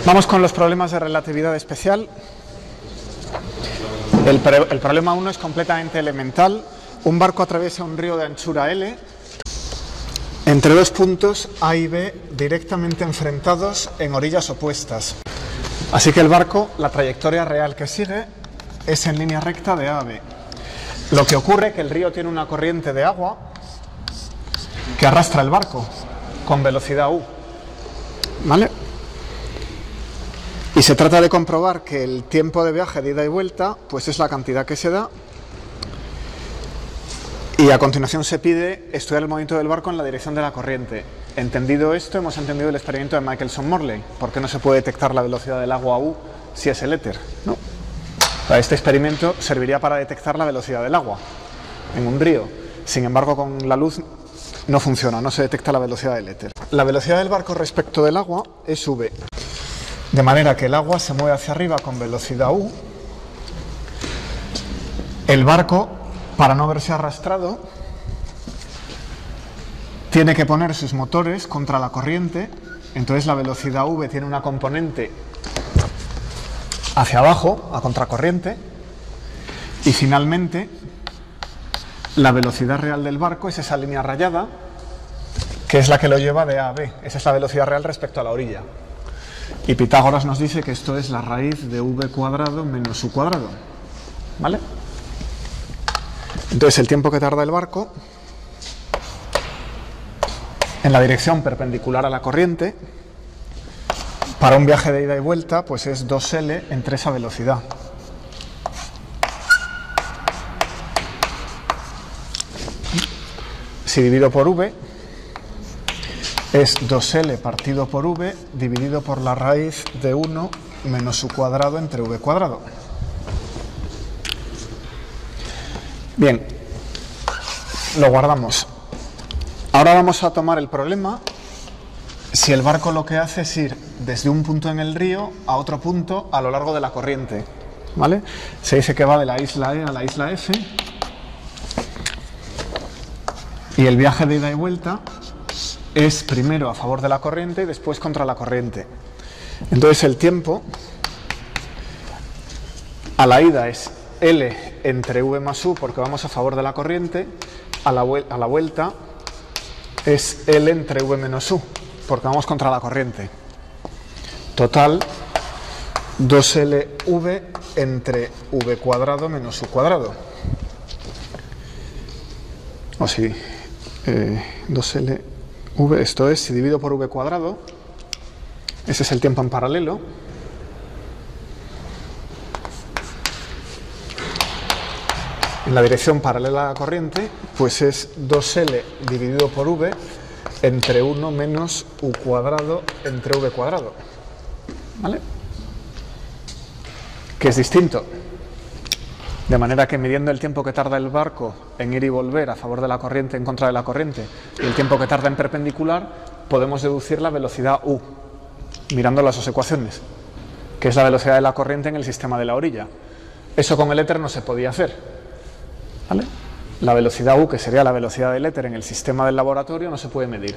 Vamos con los problemas de relatividad especial. El problema 1 es completamente elemental. Un barco atraviesa un río de anchura L entre dos puntos A y B directamente enfrentados en orillas opuestas. Así que el barco, la trayectoria real que sigue es en línea recta de A a B. Lo que ocurre es que el río tiene una corriente de agua que arrastra el barco con velocidad U. ¿Vale? Y se trata de comprobar que el tiempo de viaje de ida y vuelta pues es la cantidad que se da. Y a continuación se pide estudiar el movimiento del barco en la dirección de la corriente. Entendido esto, hemos entendido el experimento de Michelson-Morley. ¿Por qué no se puede detectar la velocidad del agua U si es el éter? ¿No? Este experimento serviría para detectar la velocidad del agua en un río. Sin embargo, con la luz no funciona, no se detecta la velocidad del éter. La velocidad del barco respecto del agua es V. De manera que el agua se mueve hacia arriba con velocidad U. El barco, para no verse arrastrado, tiene que poner sus motores contra la corriente. Entonces la velocidad V tiene una componente hacia abajo, a contracorriente. Y finalmente, la velocidad real del barco es esa línea rayada, que es la que lo lleva de A a B. Esa es la velocidad real respecto a la orilla. Y Pitágoras nos dice que esto es la raíz de V cuadrado menos U cuadrado. ¿Vale? Entonces el tiempo que tarda el barco en la dirección perpendicular a la corriente para un viaje de ida y vuelta pues es 2L entre esa velocidad. Si divido por V es 2L partido por V dividido por la raíz de 1 menos U cuadrado entre V cuadrado. Bien, lo guardamos. Ahora vamos a tomar el problema si el barco lo que hace es ir desde un punto en el río a otro punto a lo largo de la corriente. ¿Vale? Se dice que va de la isla E a la isla F y el viaje de ida y vuelta es primero a favor de la corriente y después contra la corriente. Entonces el tiempo a la ida es L entre V más U porque vamos a favor de la corriente, a la vuelta es L entre V menos U porque vamos contra la corriente. Total 2LV entre V cuadrado menos U cuadrado. O sí, 2LV, esto es, si divido por V cuadrado, ese es el tiempo en paralelo. En la dirección paralela a la corriente, pues es 2L dividido por V entre 1 menos U cuadrado entre V cuadrado. ¿Vale? Que es distinto. De manera que midiendo el tiempo que tarda el barco en ir y volver a favor de la corriente, en contra de la corriente, y el tiempo que tarda en perpendicular, podemos deducir la velocidad U, mirando las dos ecuaciones, que es la velocidad de la corriente en el sistema de la orilla. Eso con el éter no se podía hacer. ¿Vale? La velocidad U, que sería la velocidad del éter en el sistema del laboratorio, no se puede medir.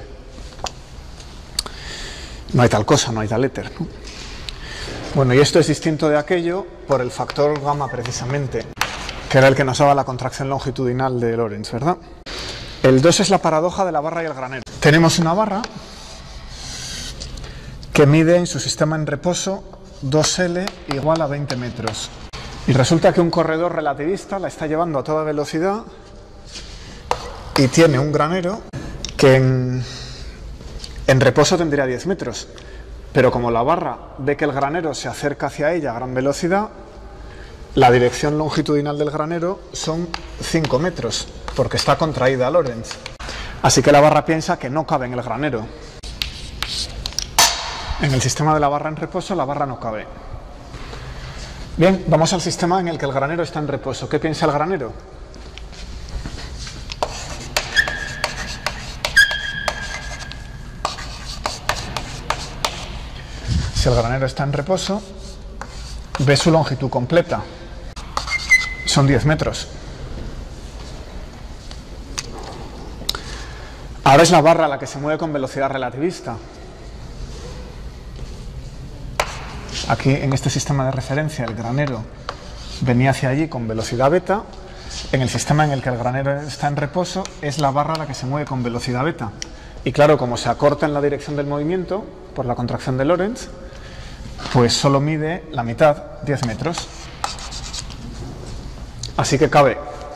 No hay tal cosa, no hay tal éter, ¿no? Bueno, y esto es distinto de aquello por el factor gamma precisamente, que era el que nos daba la contracción longitudinal de Lorentz, ¿verdad? El 2 es la paradoja de la barra y el granero. Tenemos una barra que mide en su sistema en reposo 2L igual a 20 metros. Y resulta que un corredor relativista la está llevando a toda velocidad y tiene un granero que en reposo tendría 10 metros. Pero como la barra ve que el granero se acerca hacia ella a gran velocidad, la dirección longitudinal del granero son 5 metros, porque está contraída a Lorentz. Así que la barra piensa que no cabe en el granero. En el sistema de la barra en reposo, la barra no cabe. Bien, vamos al sistema en el que el granero está en reposo. ¿Qué piensa el granero? Si el granero está en reposo, ve su longitud completa. Son 10 metros. Ahora es la barra la que se mueve con velocidad relativista. Aquí en este sistema de referencia el granero venía hacia allí con velocidad beta. En el sistema en el que el granero está en reposo es la barra la que se mueve con velocidad beta. Y claro, como se acorta en la dirección del movimiento por la contracción de Lorentz, pues solo mide la mitad, 10 metros. Así que cabe.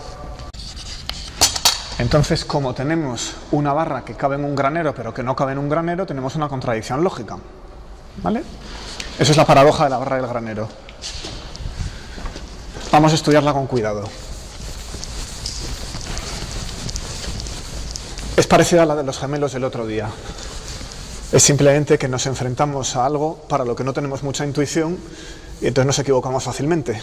Entonces, como tenemos una barra que cabe en un granero pero que no cabe en un granero, tenemos una contradicción lógica, ¿vale? Eso es la paradoja de la barra del granero. Vamos a estudiarla con cuidado. Es parecida a la de los gemelos del otro día. Es simplemente que nos enfrentamos a algo para lo que no tenemos mucha intuición y entonces nos equivocamos fácilmente.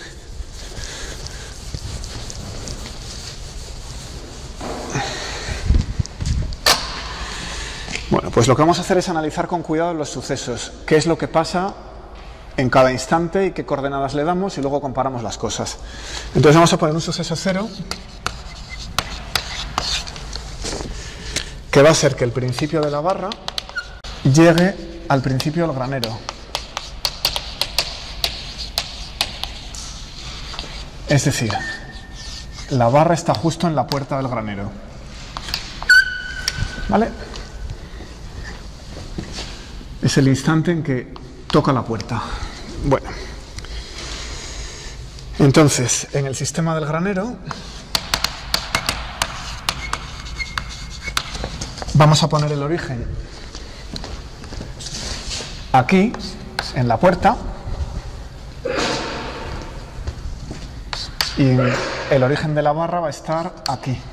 Bueno, pues lo que vamos a hacer es analizar con cuidado los sucesos. ¿Qué es lo que pasa en cada instante y qué coordenadas le damos? Y luego comparamos las cosas. Entonces vamos a poner un suceso 0, que va a ser que el principio de la barra llegue al principio del granero. Es decir, la barra está justo en la puerta del granero. ¿Vale? Es el instante en que toca la puerta. Bueno. Entonces, en el sistema del granero vamos a poner el origen aquí, en la puerta, y el origen de la barra va a estar aquí.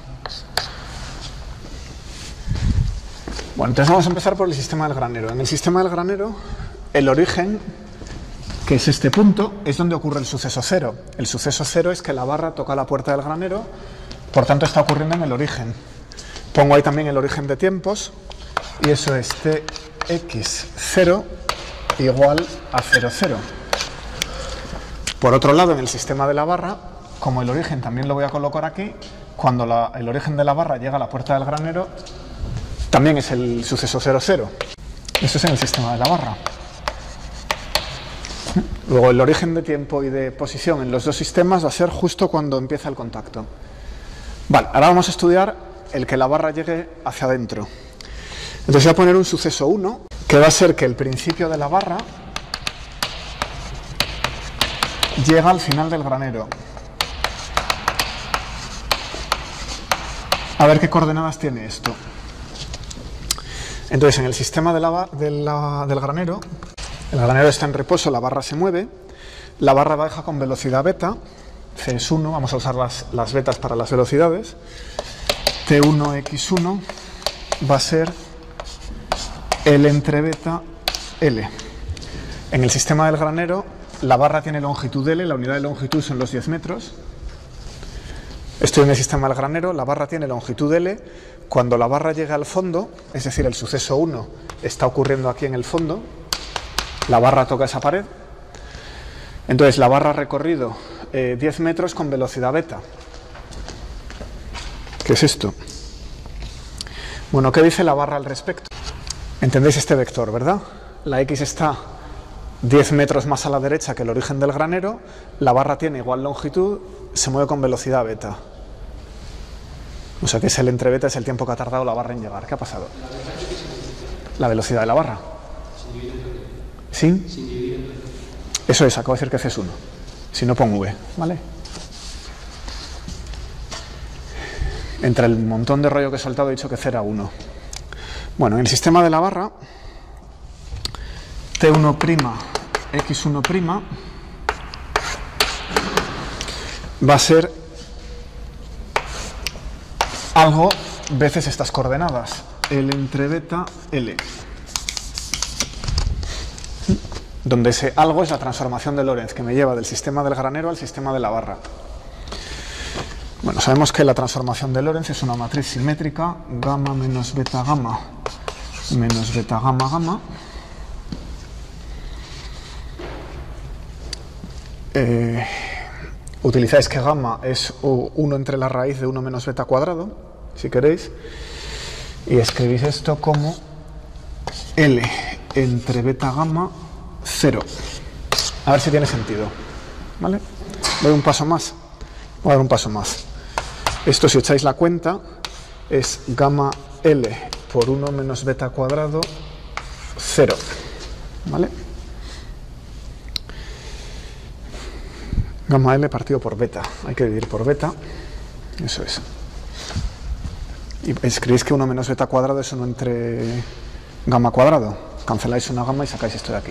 Bueno, entonces vamos a empezar por el sistema del granero. En el sistema del granero, el origen, que es este punto, es donde ocurre el suceso 0. El suceso 0 es que la barra toca la puerta del granero, por tanto está ocurriendo en el origen. Pongo ahí también el origen de tiempos, y eso es tx0 igual a 0, 0. Por otro lado, en el sistema de la barra, como el origen también lo voy a colocar aquí, cuando el origen de la barra llega a la puerta del granero, también es el suceso 0, 0. Eso es en el sistema de la barra. Luego el origen de tiempo y de posición en los dos sistemas va a ser justo cuando empieza el contacto. Vale, ahora vamos a estudiar el que la barra llegue hacia adentro. Entonces voy a poner un suceso 1, que va a ser que el principio de la barra llega al final del granero. A ver qué coordenadas tiene esto. Entonces, en el sistema del granero, el granero está en reposo, la barra se mueve, la barra baja con velocidad beta, C es 1, vamos a usar las betas para las velocidades, T1x1 va a ser L entre beta, L. En el sistema del granero, la barra tiene longitud L, la unidad de longitud son los 10 metros. Estoy en el sistema del granero, la barra tiene longitud L. Cuando la barra llega al fondo, es decir, el suceso 1 está ocurriendo aquí en el fondo, la barra toca esa pared. Entonces la barra ha recorrido 10 metros con velocidad beta. ¿Qué es esto? Bueno, ¿qué dice la barra al respecto? Entendéis este vector, ¿verdad? La X está 10 metros más a la derecha que el origen del granero, la barra tiene igual longitud, se mueve con velocidad beta. O sea que es el entre beta, es el tiempo que ha tardado la barra en llegar. ¿Qué ha pasado? La velocidad de la barra. ¿Sí? Eso es, acabo de decir que C es 1. Si no, pongo V, ¿vale? Entre el montón de rollo que he soltado he dicho que C era 1. Bueno, en el sistema de la barra, T1', X1' va a ser algo veces estas coordenadas, L entre beta, L. Donde ese algo es la transformación de Lorentz, que me lleva del sistema del granero al sistema de la barra. Bueno, sabemos que la transformación de Lorentz es una matriz simétrica, gamma menos beta gamma menos beta gamma gamma. Utilizáis que gamma es 1 entre la raíz de 1 menos beta cuadrado, si queréis, y escribís esto como L entre beta gamma 0. A ver si tiene sentido. ¿Vale? Voy un paso más. Voy a dar un paso más. Esto, si echáis la cuenta, es gamma L por 1 menos beta cuadrado, 0. ¿Vale? Gamma L partido por beta. Hay que dividir por beta. Eso es. Y escribís que 1 menos beta cuadrado es 1 entre gamma cuadrado. Canceláis una gamma y sacáis esto de aquí.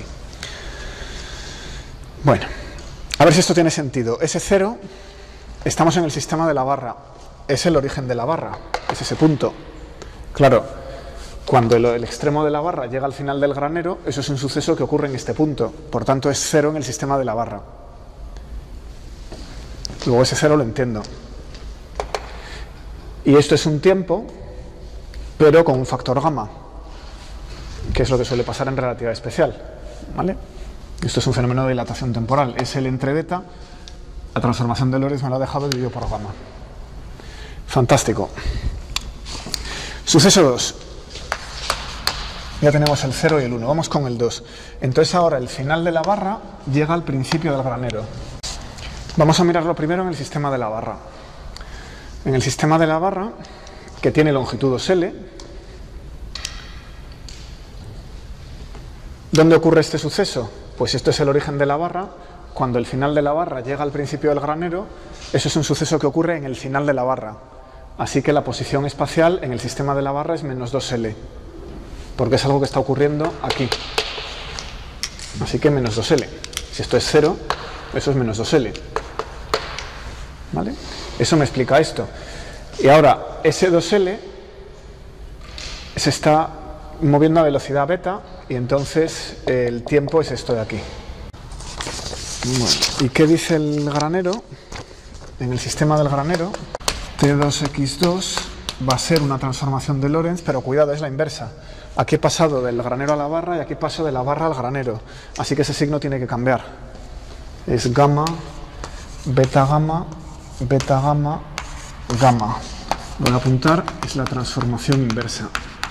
Bueno, a ver si esto tiene sentido. Ese 0, estamos en el sistema de la barra. Es el origen de la barra. Es ese punto. Claro, cuando el extremo de la barra llega al final del granero, eso es un suceso que ocurre en este punto. Por tanto, es 0 en el sistema de la barra. Luego ese 0 lo entiendo. Y esto es un tiempo, pero con un factor gamma, que es lo que suele pasar en relatividad especial. ¿Vale? Esto es un fenómeno de dilatación temporal. Es el entre beta. La transformación de Lorentz me lo ha dejado dividido por gamma. Fantástico. Suceso 2. Ya tenemos el 0 y el 1. Vamos con el 2. Entonces ahora el final de la barra llega al principio del granero. Vamos a mirarlo primero en el sistema de la barra. En el sistema de la barra, que tiene longitud 2L, ¿dónde ocurre este suceso? Pues esto es el origen de la barra. Cuando el final de la barra llega al principio del granero, eso es un suceso que ocurre en el final de la barra. Así que la posición espacial en el sistema de la barra es menos 2L, porque es algo que está ocurriendo aquí. Así que menos 2L. Si esto es 0, eso es menos 2L. ¿Vale? Eso me explica esto. Y ahora, ese 2L se está moviendo a velocidad beta y entonces el tiempo es esto de aquí. Bueno, ¿y qué dice el granero? En el sistema del granero, T2x2 va a ser una transformación de Lorentz, pero cuidado, es la inversa. Aquí he pasado del granero a la barra y aquí paso de la barra al granero. Así que ese signo tiene que cambiar. Es gamma, beta gamma, beta gamma, gamma. Voy a apuntar, es la transformación inversa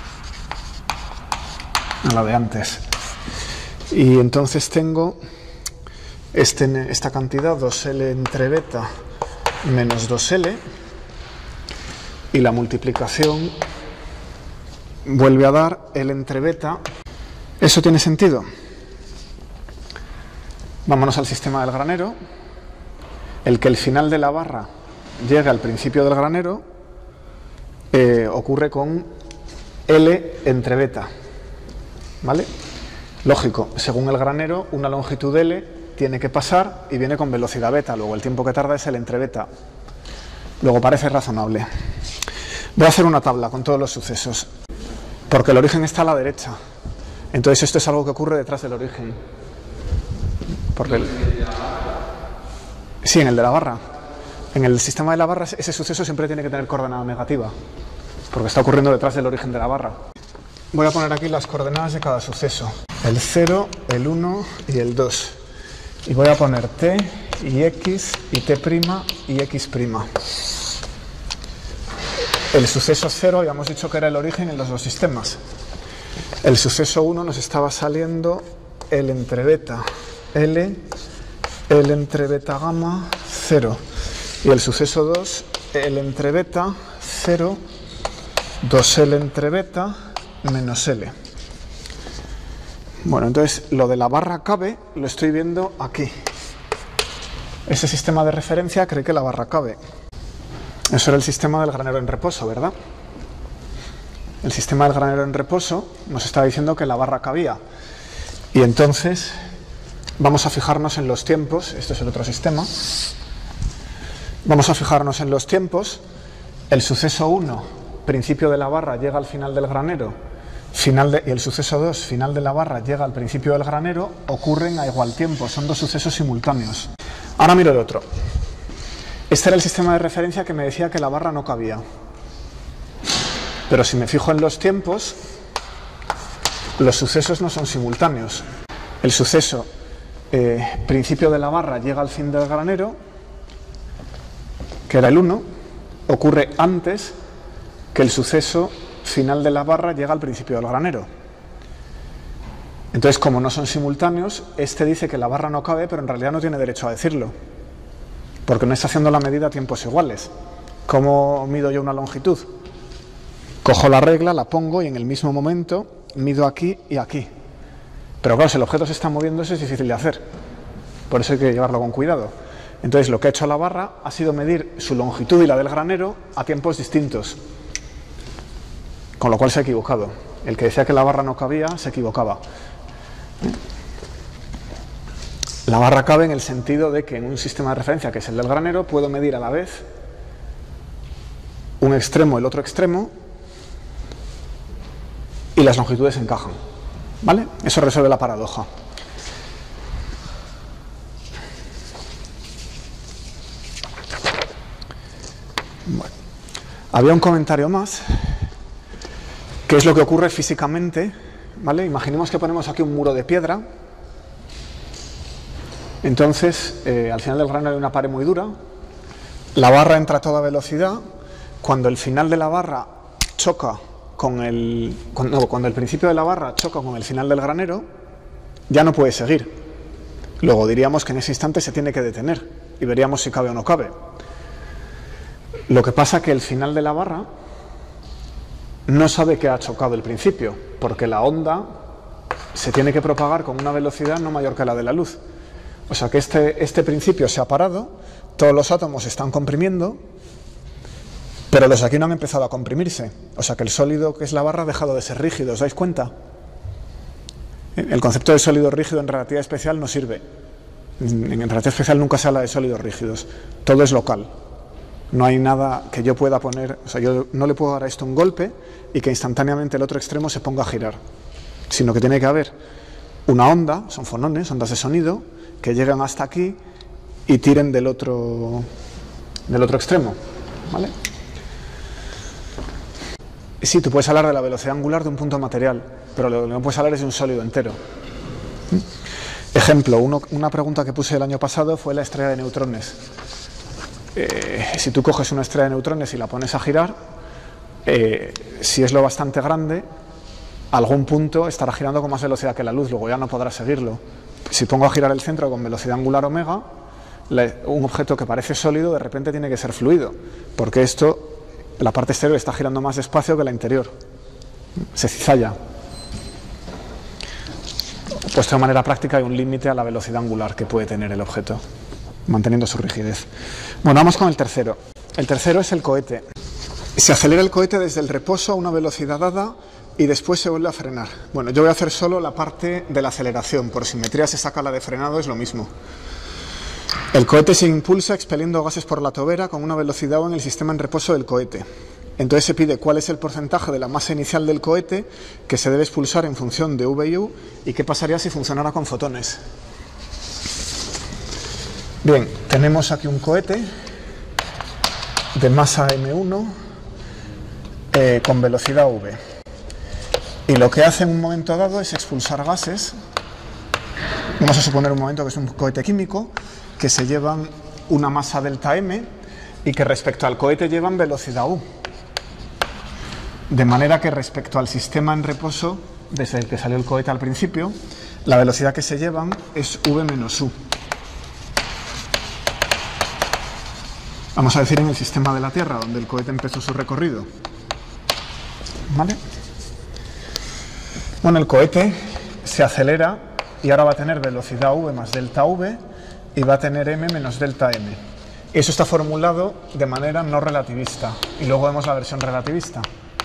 a la de antes. Y entonces tengo esta cantidad, 2L entre beta menos 2L, y la multiplicación vuelve a dar L entre beta. ¿Eso tiene sentido? Vámonos al sistema del granero. El que el final de la barra llegue al principio del granero ocurre con L entre beta. ¿Vale? Lógico, según el granero, una longitud L tiene que pasar y viene con velocidad beta. Luego el tiempo que tarda es el entre beta. Luego parece razonable. Voy a hacer una tabla con todos los sucesos, porque el origen está a la derecha. Entonces esto es algo que ocurre detrás del origen. Porque sí, en el de la barra. En el sistema de la barra ese suceso siempre tiene que tener coordenada negativa, porque está ocurriendo detrás del origen de la barra. Voy a poner aquí las coordenadas de cada suceso. El 0, el 1 y el 2. Y voy a poner t y x y t' y x'. El suceso 0 habíamos dicho que era el origen en los dos sistemas. El suceso 1 nos estaba saliendo L entre beta L, L entre beta gamma 0. Y el suceso 2, L entre beta 0, 2L entre beta menos L. Bueno, entonces lo de la barra cabe lo estoy viendo aquí. Ese sistema de referencia cree que la barra cabe. Eso era el sistema del granero en reposo, ¿verdad? El sistema del granero en reposo nos estaba diciendo que la barra cabía. Y entonces vamos a fijarnos en los tiempos. Este es el otro sistema. Vamos a fijarnos en los tiempos. El suceso 1, principio de la barra, llega al final del granero. Y el suceso 2, final de la barra, llega al principio del granero. Ocurren a igual tiempo. Son dos sucesos simultáneos. Ahora miro el otro. Este era el sistema de referencia que me decía que la barra no cabía. Pero si me fijo en los tiempos, los sucesos no son simultáneos. El suceso principio de la barra llega al fin del granero, que era el 1, ocurre antes que el suceso final de la barra llega al principio del granero. Entonces, como no son simultáneos, este dice que la barra no cabe, pero en realidad no tiene derecho a decirlo, porque no está haciendo la medida a tiempos iguales. ¿Cómo mido yo una longitud? Cojo la regla, la pongo y en el mismo momento mido aquí y aquí. Pero claro, si el objeto se está moviendo, eso es difícil de hacer. Por eso hay que llevarlo con cuidado. Entonces, lo que ha hecho la barra ha sido medir su longitud y la del granero a tiempos distintos. Con lo cual se ha equivocado. El que decía que la barra no cabía, se equivocaba. La barra cabe en el sentido de que en un sistema de referencia, que es el del granero, puedo medir a la vez un extremo y el otro extremo, y las longitudes encajan, ¿vale? Eso resuelve la paradoja. Bueno, había un comentario más, que es lo que ocurre físicamente, ¿vale? Imaginemos que ponemos aquí un muro de piedra. Entonces, al final del granero hay una pared muy dura, la barra entra a toda velocidad. Cuando el final de la barra choca con cuando el principio de la barra choca con el final del granero, ya no puede seguir. Luego diríamos que en ese instante se tiene que detener y veríamos si cabe o no cabe. Lo que pasa es que el final de la barra no sabe que ha chocado el principio, porque la onda se tiene que propagar con una velocidad no mayor que la de la luz. O sea que este principio se ha parado, todos los átomos se están comprimiendo, pero los de aquí no han empezado a comprimirse. O sea que el sólido, que es la barra, ha dejado de ser rígido. ¿Os dais cuenta? El concepto de sólido rígido en relatividad especial no sirve. En relatividad especial nunca se habla de sólidos rígidos. Todo es local. No hay nada que yo pueda poner... O sea, yo no le puedo dar a esto un golpe y que instantáneamente el otro extremo se ponga a girar. Sino que tiene que haber una onda, son fonones, ondas de sonido, que llegan hasta aquí y tiren del otro extremo, ¿vale? Sí, tú puedes hablar de la velocidad angular de un punto material, pero lo que no puedes hablar es de un sólido entero. Ejemplo, una pregunta que puse el año pasado fue la estrella de neutrones. Si tú coges una estrella de neutrones y la pones a girar, si es lo bastante grande, algún punto estará girando con más velocidad que la luz, luego ya no podrá seguirlo. Si pongo a girar el centro con velocidad angular omega, un objeto que parece sólido de repente tiene que ser fluido, porque la parte exterior está girando más despacio que la interior, se cizalla. Puesto de manera práctica hay un límite a la velocidad angular que puede tener el objeto, manteniendo su rigidez. Bueno, vamos con el tercero. El tercero es el cohete. Se acelera el cohete desde el reposo a una velocidad dada y después se vuelve a frenar. Bueno, yo voy a hacer solo la parte de la aceleración, por simetría se saca la de frenado, es lo mismo. El cohete se impulsa expeliendo gases por la tobera con una velocidad O en el sistema en reposo del cohete. Entonces se pide cuál es el porcentaje de la masa inicial del cohete que se debe expulsar en función de V y U y qué pasaría si funcionara con fotones. Bien, tenemos aquí un cohete de masa M1 con velocidad V. Y lo que hace en un momento dado es expulsar gases. Vamos a suponer un momento que es un cohete químico, que se llevan una masa delta M y que respecto al cohete llevan velocidad U. De manera que respecto al sistema en reposo, desde el que salió el cohete al principio, la velocidad que se llevan es V menos U. Vamos a decir en el sistema de la Tierra, donde el cohete empezó su recorrido. ¿Vale? Bueno, el cohete se acelera y ahora va a tener velocidad V más delta V y va a tener M menos delta M. Eso está formulado de manera no relativista. Y luego vemos la versión relativista.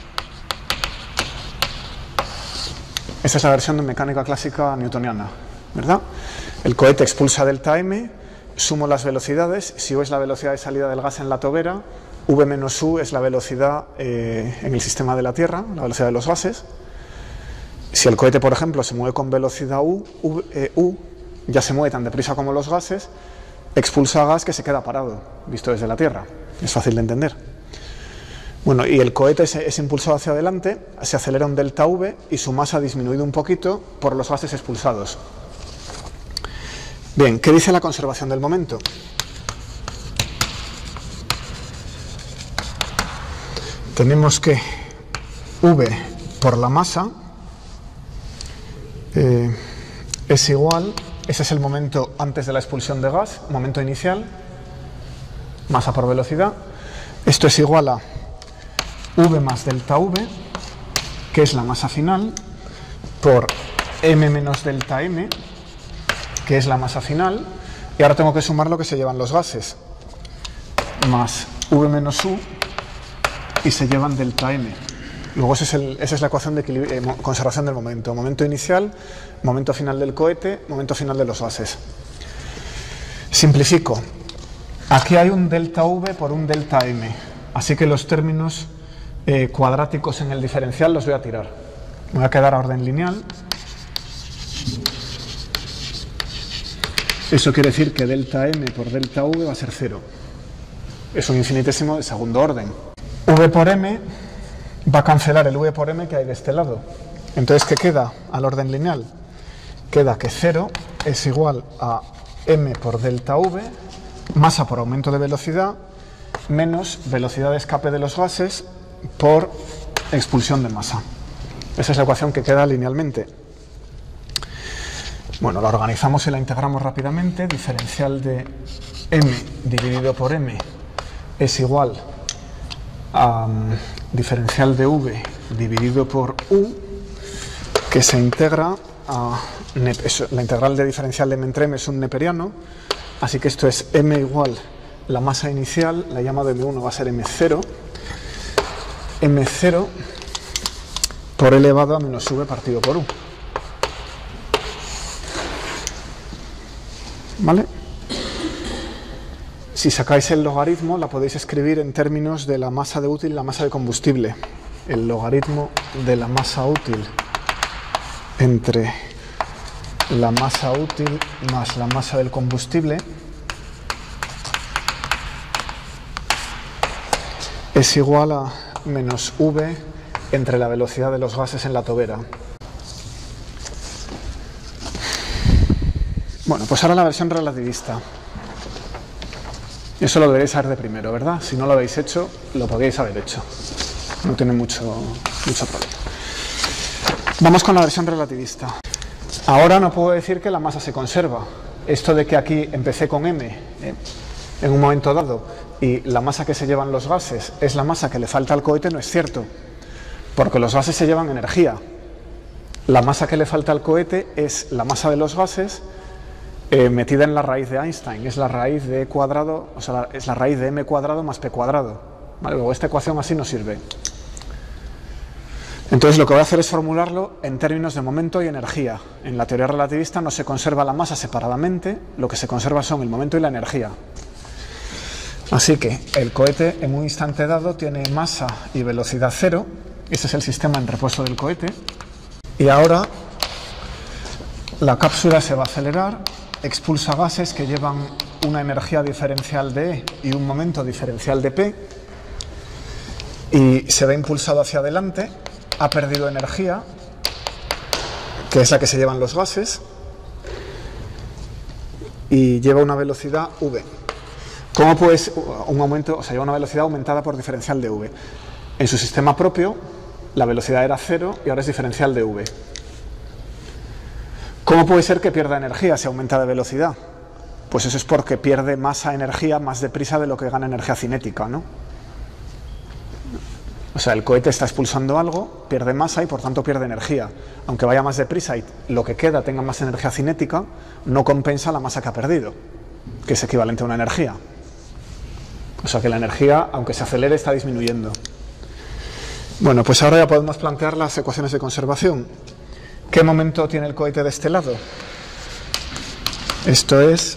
Esa es la versión de mecánica clásica newtoniana, ¿verdad? El cohete expulsa delta M, sumo las velocidades, si U es la velocidad de salida del gas en la tobera, V menos U es la velocidad en el sistema de la Tierra, la velocidad de los gases. Si el cohete, por ejemplo, se mueve con velocidad U ya se mueve tan deprisa como los gases, expulsa gas que se queda parado, visto desde la Tierra. Es fácil de entender. Bueno, y el cohete es impulsado hacia adelante, se acelera un delta V y su masa ha disminuido un poquito por los gases expulsados. Bien, ¿qué dice la conservación del momento? Tenemos que V por la masa es igual, ese es el momento antes de la expulsión de gas, momento inicial, masa por velocidad. Esto es igual a V más delta V, que es la masa final, por M menos delta M, que es la masa final, y ahora tengo que sumar lo que se llevan los gases, más V menos U, y se llevan delta M. Luego esa es la ecuación de conservación del momento. Momento inicial, momento final del cohete, momento final de los gases. Simplifico. Aquí hay un delta V por un delta M, así que los términos cuadráticos en el diferencial los voy a tirar. Me voy a quedar a orden lineal. Eso quiere decir que delta M por delta V va a ser 0. Es un infinitésimo de segundo orden. V por M va a cancelar el V por M que hay de este lado. Entonces, ¿qué queda al orden lineal? Queda que 0 es igual a M por delta V, masa por aumento de velocidad, menos velocidad de escape de los gases por expulsión de masa. Esa es la ecuación que queda linealmente. Bueno, la organizamos y la integramos rápidamente. Diferencial de M dividido por M es igual a diferencial de V dividido por U, que se integra a la integral de diferencial de M entre M es un neperiano, así que esto es M igual la masa inicial, la llama de M1 va a ser M0 por elevado a menos V partido por U. ¿Vale? Si sacáis el logaritmo, la podéis escribir en términos de la masa de útil y la masa de combustible. El logaritmo de la masa útil entre la masa útil más la masa del combustible es igual a menos V entre la velocidad de los gases en la tobera. Bueno, pues ahora la versión relativista. Eso lo deberéis saber de primero, ¿verdad? Si no lo habéis hecho, lo podríais haber hecho. No tiene mucho problema. Vamos con la versión relativista. Ahora no puedo decir que la masa se conserva. Esto de que aquí empecé con M en un momento dado y la masa que se llevan los gases es la masa que le falta al cohete no es cierto, porque los gases se llevan energía. La masa que le falta al cohete es la masa de los gases metida en la raíz de Einstein, es la raíz de E cuadrado, o sea, es la raíz de M cuadrado más P cuadrado. ¿Vale? Luego esta ecuación así no sirve. Entonces lo que voy a hacer es formularlo en términos de momento y energía. En la teoría relativista no se conserva la masa separadamente, lo que se conserva son el momento y la energía. Así que el cohete en un instante dado tiene masa y velocidad 0, ese es el sistema en reposo del cohete, y ahora la cápsula se va a acelerar, expulsa gases que llevan una energía diferencial de E y un momento diferencial de P, y se ve impulsado hacia adelante, ha perdido energía, que es la que se llevan los gases, y lleva una velocidad V. ¿Cómo puede un aumento, o sea, lleva una velocidad aumentada por diferencial de V? En su sistema propio, la velocidad era 0 y ahora es diferencial de V. ¿Cómo puede ser que pierda energía si aumenta de velocidad? Pues eso es porque pierde masa energía más deprisa de lo que gana energía cinética, ¿no? O sea, el cohete está expulsando algo, pierde masa y por tanto pierde energía. Aunque vaya más deprisa y lo que queda tenga más energía cinética, no compensa la masa que ha perdido, que es equivalente a una energía. O sea que la energía, aunque se acelere, está disminuyendo. Bueno, pues ahora ya podemos plantear las ecuaciones de conservación. ¿Qué momento tiene el cohete de este lado? Esto es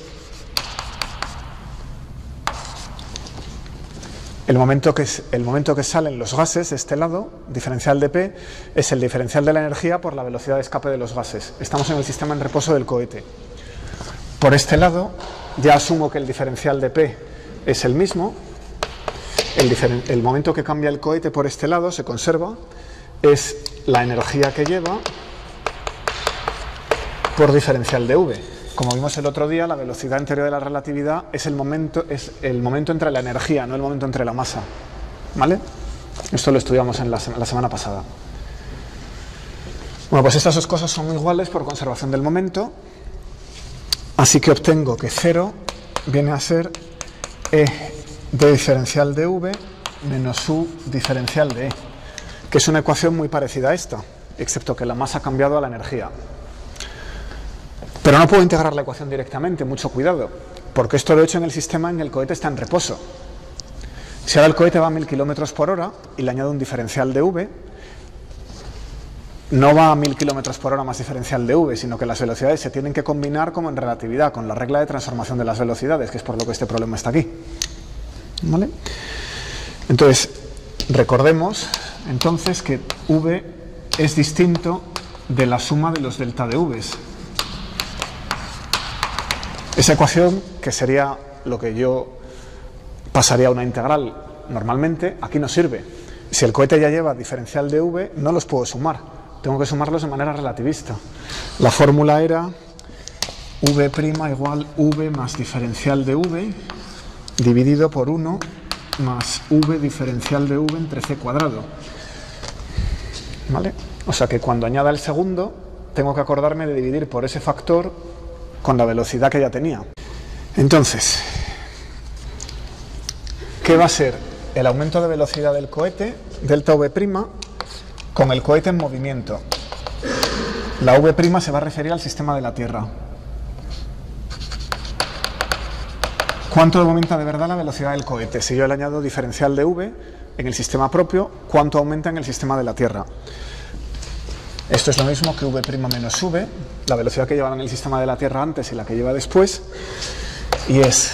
el momento que salen los gases de este lado, diferencial de P, es el diferencial de la energía por la velocidad de escape de los gases. Estamos en el sistema en reposo del cohete. Por este lado, ya asumo que el diferencial de P es el mismo. El momento que cambia el cohete por este lado se conserva, es la energía que lleva por diferencial de V. Como vimos el otro día, la velocidad en teoría de la relatividad es el momento entre la energía, no el momento entre la masa. ¿Vale? Esto lo estudiamos en la semana pasada. Bueno, pues estas dos cosas son iguales por conservación del momento, así que obtengo que 0 viene a ser E de diferencial de V menos U diferencial de E, que es una ecuación muy parecida a esta, excepto que la masa ha cambiado a la energía. Pero no puedo integrar la ecuación directamente, mucho cuidado, porque esto lo he hecho en el sistema en el cohete está en reposo. Si ahora el cohete va a 1000 km/h y le añado un diferencial de V, no va a 1000 km/h más diferencial de V, sino que las velocidades se tienen que combinar como en relatividad, con la regla de transformación de las velocidades, que es por lo que este problema está aquí. ¿Vale? Entonces, recordemos entonces que V es distinto de la suma de los delta de V's. Esa ecuación, que sería lo que yo pasaría a una integral normalmente, aquí no sirve. Si el cohete ya lleva diferencial de V, no los puedo sumar. Tengo que sumarlos de manera relativista. La fórmula era V' igual V más diferencial de V dividido por 1 más V diferencial de V entre C cuadrado. ¿Vale? O sea que cuando añada el segundo, tengo que acordarme de dividir por ese factor con la velocidad que ya tenía. Entonces, ¿qué va a ser el aumento de velocidad del cohete, delta V', con el cohete en movimiento? La V' se va a referir al sistema de la Tierra. ¿Cuánto aumenta de verdad la velocidad del cohete? Si yo le añado diferencial de V en el sistema propio, ¿cuánto aumenta en el sistema de la Tierra? Esto es lo mismo que V' menos V, la velocidad que llevaba en el sistema de la Tierra antes y la que lleva después, y es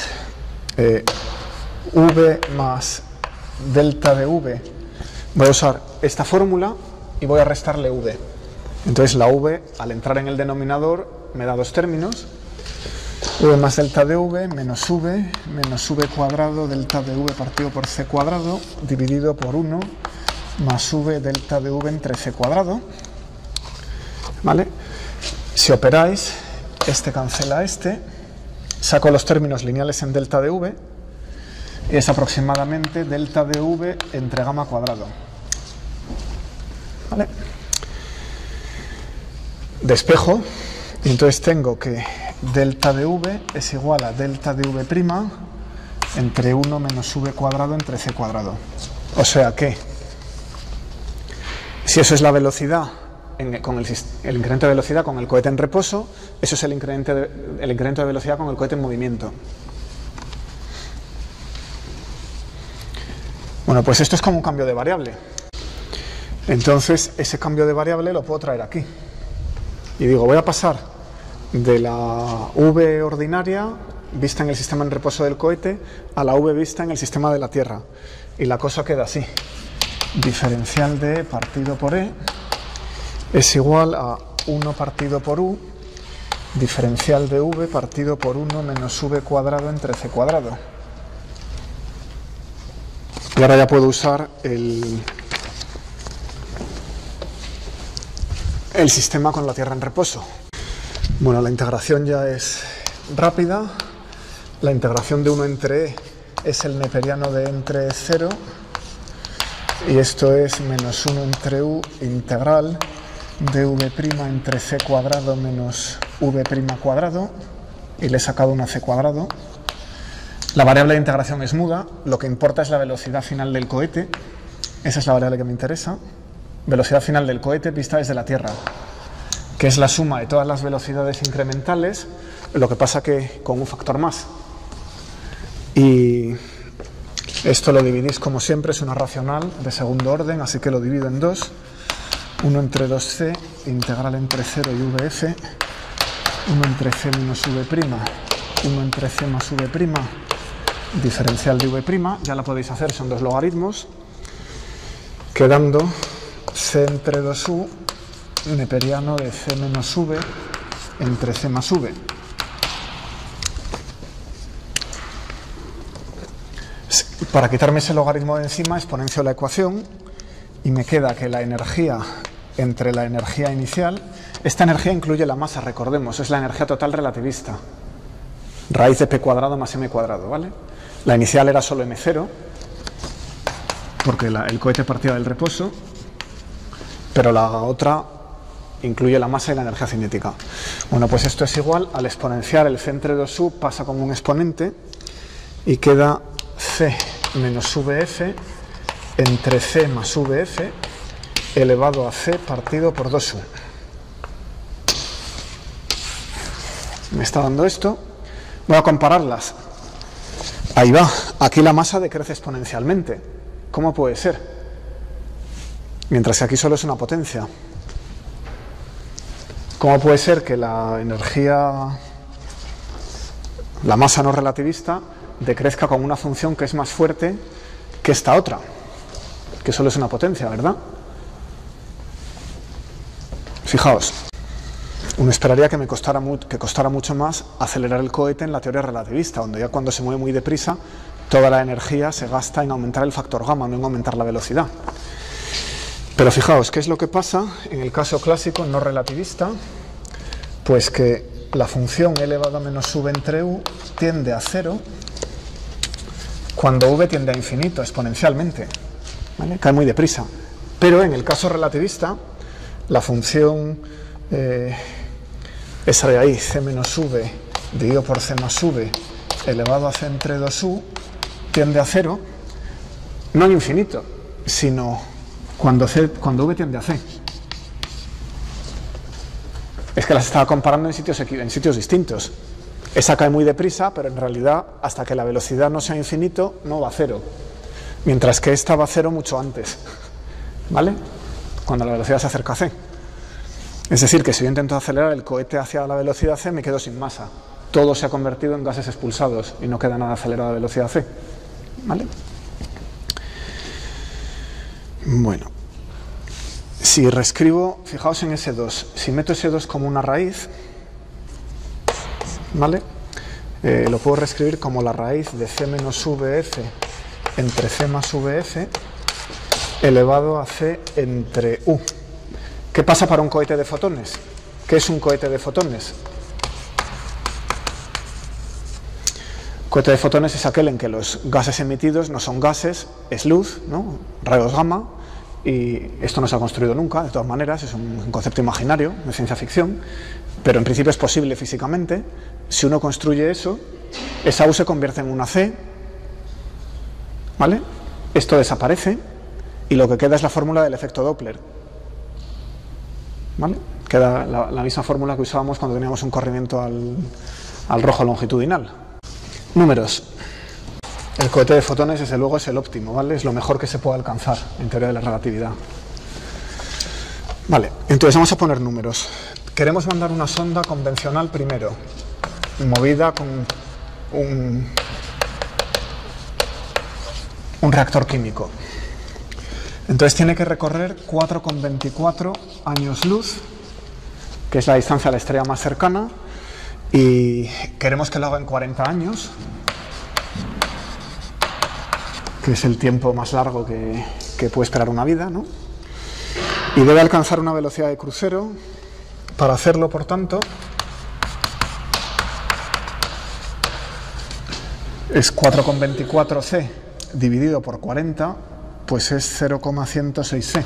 V más delta de V. Voy a usar esta fórmula y voy a restarle V. Entonces la V, al entrar en el denominador, me da dos términos. V más delta de V menos V cuadrado delta de V partido por C cuadrado dividido por 1 más V delta de V entre C cuadrado. ¿Vale? Si operáis, este cancela este, saco los términos lineales en delta de V y es aproximadamente delta de V entre gamma cuadrado. ¿Vale? Despejo y entonces tengo que delta de V es igual a delta de V' entre 1 menos V cuadrado entre C cuadrado. O sea que, si eso es la velocidad, con el incremento de velocidad con el cohete en reposo, eso es el incremento de velocidad con el cohete en movimiento. Bueno, pues esto es como un cambio de variable. Entonces, ese cambio de variable lo puedo traer aquí. Y digo, voy a pasar de la V ordinaria, vista en el sistema en reposo del cohete, a la V vista en el sistema de la Tierra. Y la cosa queda así. Diferencial de E partido por E es igual a 1 partido por U, diferencial de V partido por 1 menos V cuadrado entre C cuadrado. Y ahora ya puedo usar el sistema con la Tierra en reposo. Bueno, la integración ya es rápida. La integración de 1 entre E es el neperiano de E entre 0. Y esto es menos 1 entre U integral de V' entre C cuadrado menos V' cuadrado. Y le he sacado una C cuadrado. La variable de integración es muda. Lo que importa es la velocidad final del cohete. Esa es la variable que me interesa. Velocidad final del cohete vista desde la Tierra, que es la suma de todas las velocidades incrementales, lo que pasa que con un factor más. Y esto lo dividís como siempre, es una racional de segundo orden, así que lo divido en 2. 1 entre 2c, integral entre 0 y vf, 1 entre c menos v', 1 entre c más v', diferencial de v', ya la podéis hacer, son dos logaritmos, quedando c entre 2u, neperiano de c menos v entre c más v. Para quitarme ese logaritmo de encima, exponencio la ecuación y me queda que la energía entre la energía inicial, esta energía incluye la masa, recordemos, es la energía total relativista, raíz de p cuadrado más m cuadrado, ¿vale? La inicial era solo m0, porque el cohete partía del reposo, pero la otra incluye la masa y la energía cinética. Bueno, pues esto es igual al exponenciar el c entre 2u, pasa como un exponente y queda c menos vf entre c más vf elevado a c partido por 2u. Me está dando esto. Voy a compararlas. Ahí va. Aquí la masa decrece exponencialmente. ¿Cómo puede ser? Mientras que aquí solo es una potencia. ¿Cómo puede ser que la energía, la masa no relativista, decrezca con una función que es más fuerte que esta otra? Que solo es una potencia, ¿verdad? Fijaos. Uno esperaría que costara mucho más acelerar el cohete en la teoría relativista, donde ya cuando se mueve muy deprisa, toda la energía se gasta en aumentar el factor gamma, no en aumentar la velocidad. Pero fijaos, ¿qué es lo que pasa en el caso clásico no relativista? Pues que la función e elevado a menos v entre u tiende a 0 cuando v tiende a infinito exponencialmente, ¿vale? Cae muy deprisa. Pero en el caso relativista, la función esa de ahí, c menos v dividido por c más v elevado a c entre 2u, tiende a 0, no en infinito, sino cuando v tiende a c. Es que las estaba comparando en sitios distintos. Esa cae muy deprisa, pero en realidad, hasta que la velocidad no sea infinito, no va a 0. Mientras que esta va a 0 mucho antes, ¿vale? Cuando la velocidad se acerca a c. Es decir, que si yo intento acelerar el cohete hacia la velocidad c, me quedo sin masa. Todo se ha convertido en gases expulsados y no queda nada acelerado a velocidad c, ¿vale? Bueno, si reescribo, fijaos en ese 2, si meto ese 2 como una raíz, ¿vale? Lo puedo reescribir como la raíz de c menos vf entre c más vf elevado a c entre u. ¿Qué pasa para un cohete de fotones? ¿Qué es un cohete de fotones? Cohete de fotones es aquel en que los gases emitidos no son gases, es luz, ¿no? Rayos gamma, y esto no se ha construido nunca, de todas maneras, es un concepto imaginario, de ciencia ficción, pero en principio es posible físicamente. Si uno construye eso, esa U se convierte en una C, ¿vale? Esto desaparece y lo que queda es la fórmula del efecto Doppler, ¿vale? Queda la misma fórmula que usábamos cuando teníamos un corrimiento al rojo longitudinal. Números. El cohete de fotones, desde luego, es el óptimo, ¿vale? Es lo mejor que se puede alcanzar en teoría de la relatividad. Vale, entonces vamos a poner números. Queremos mandar una sonda convencional primero, movida con un reactor químico. Entonces tiene que recorrer 4,24 años luz, que es la distancia a la estrella más cercana, y queremos que lo haga en 40 años, que es el tiempo más largo que puede esperar una vida, ¿no? Y debe alcanzar una velocidad de crucero. Para hacerlo, por tanto, es 4,24c dividido por 40, pues es 0,106c.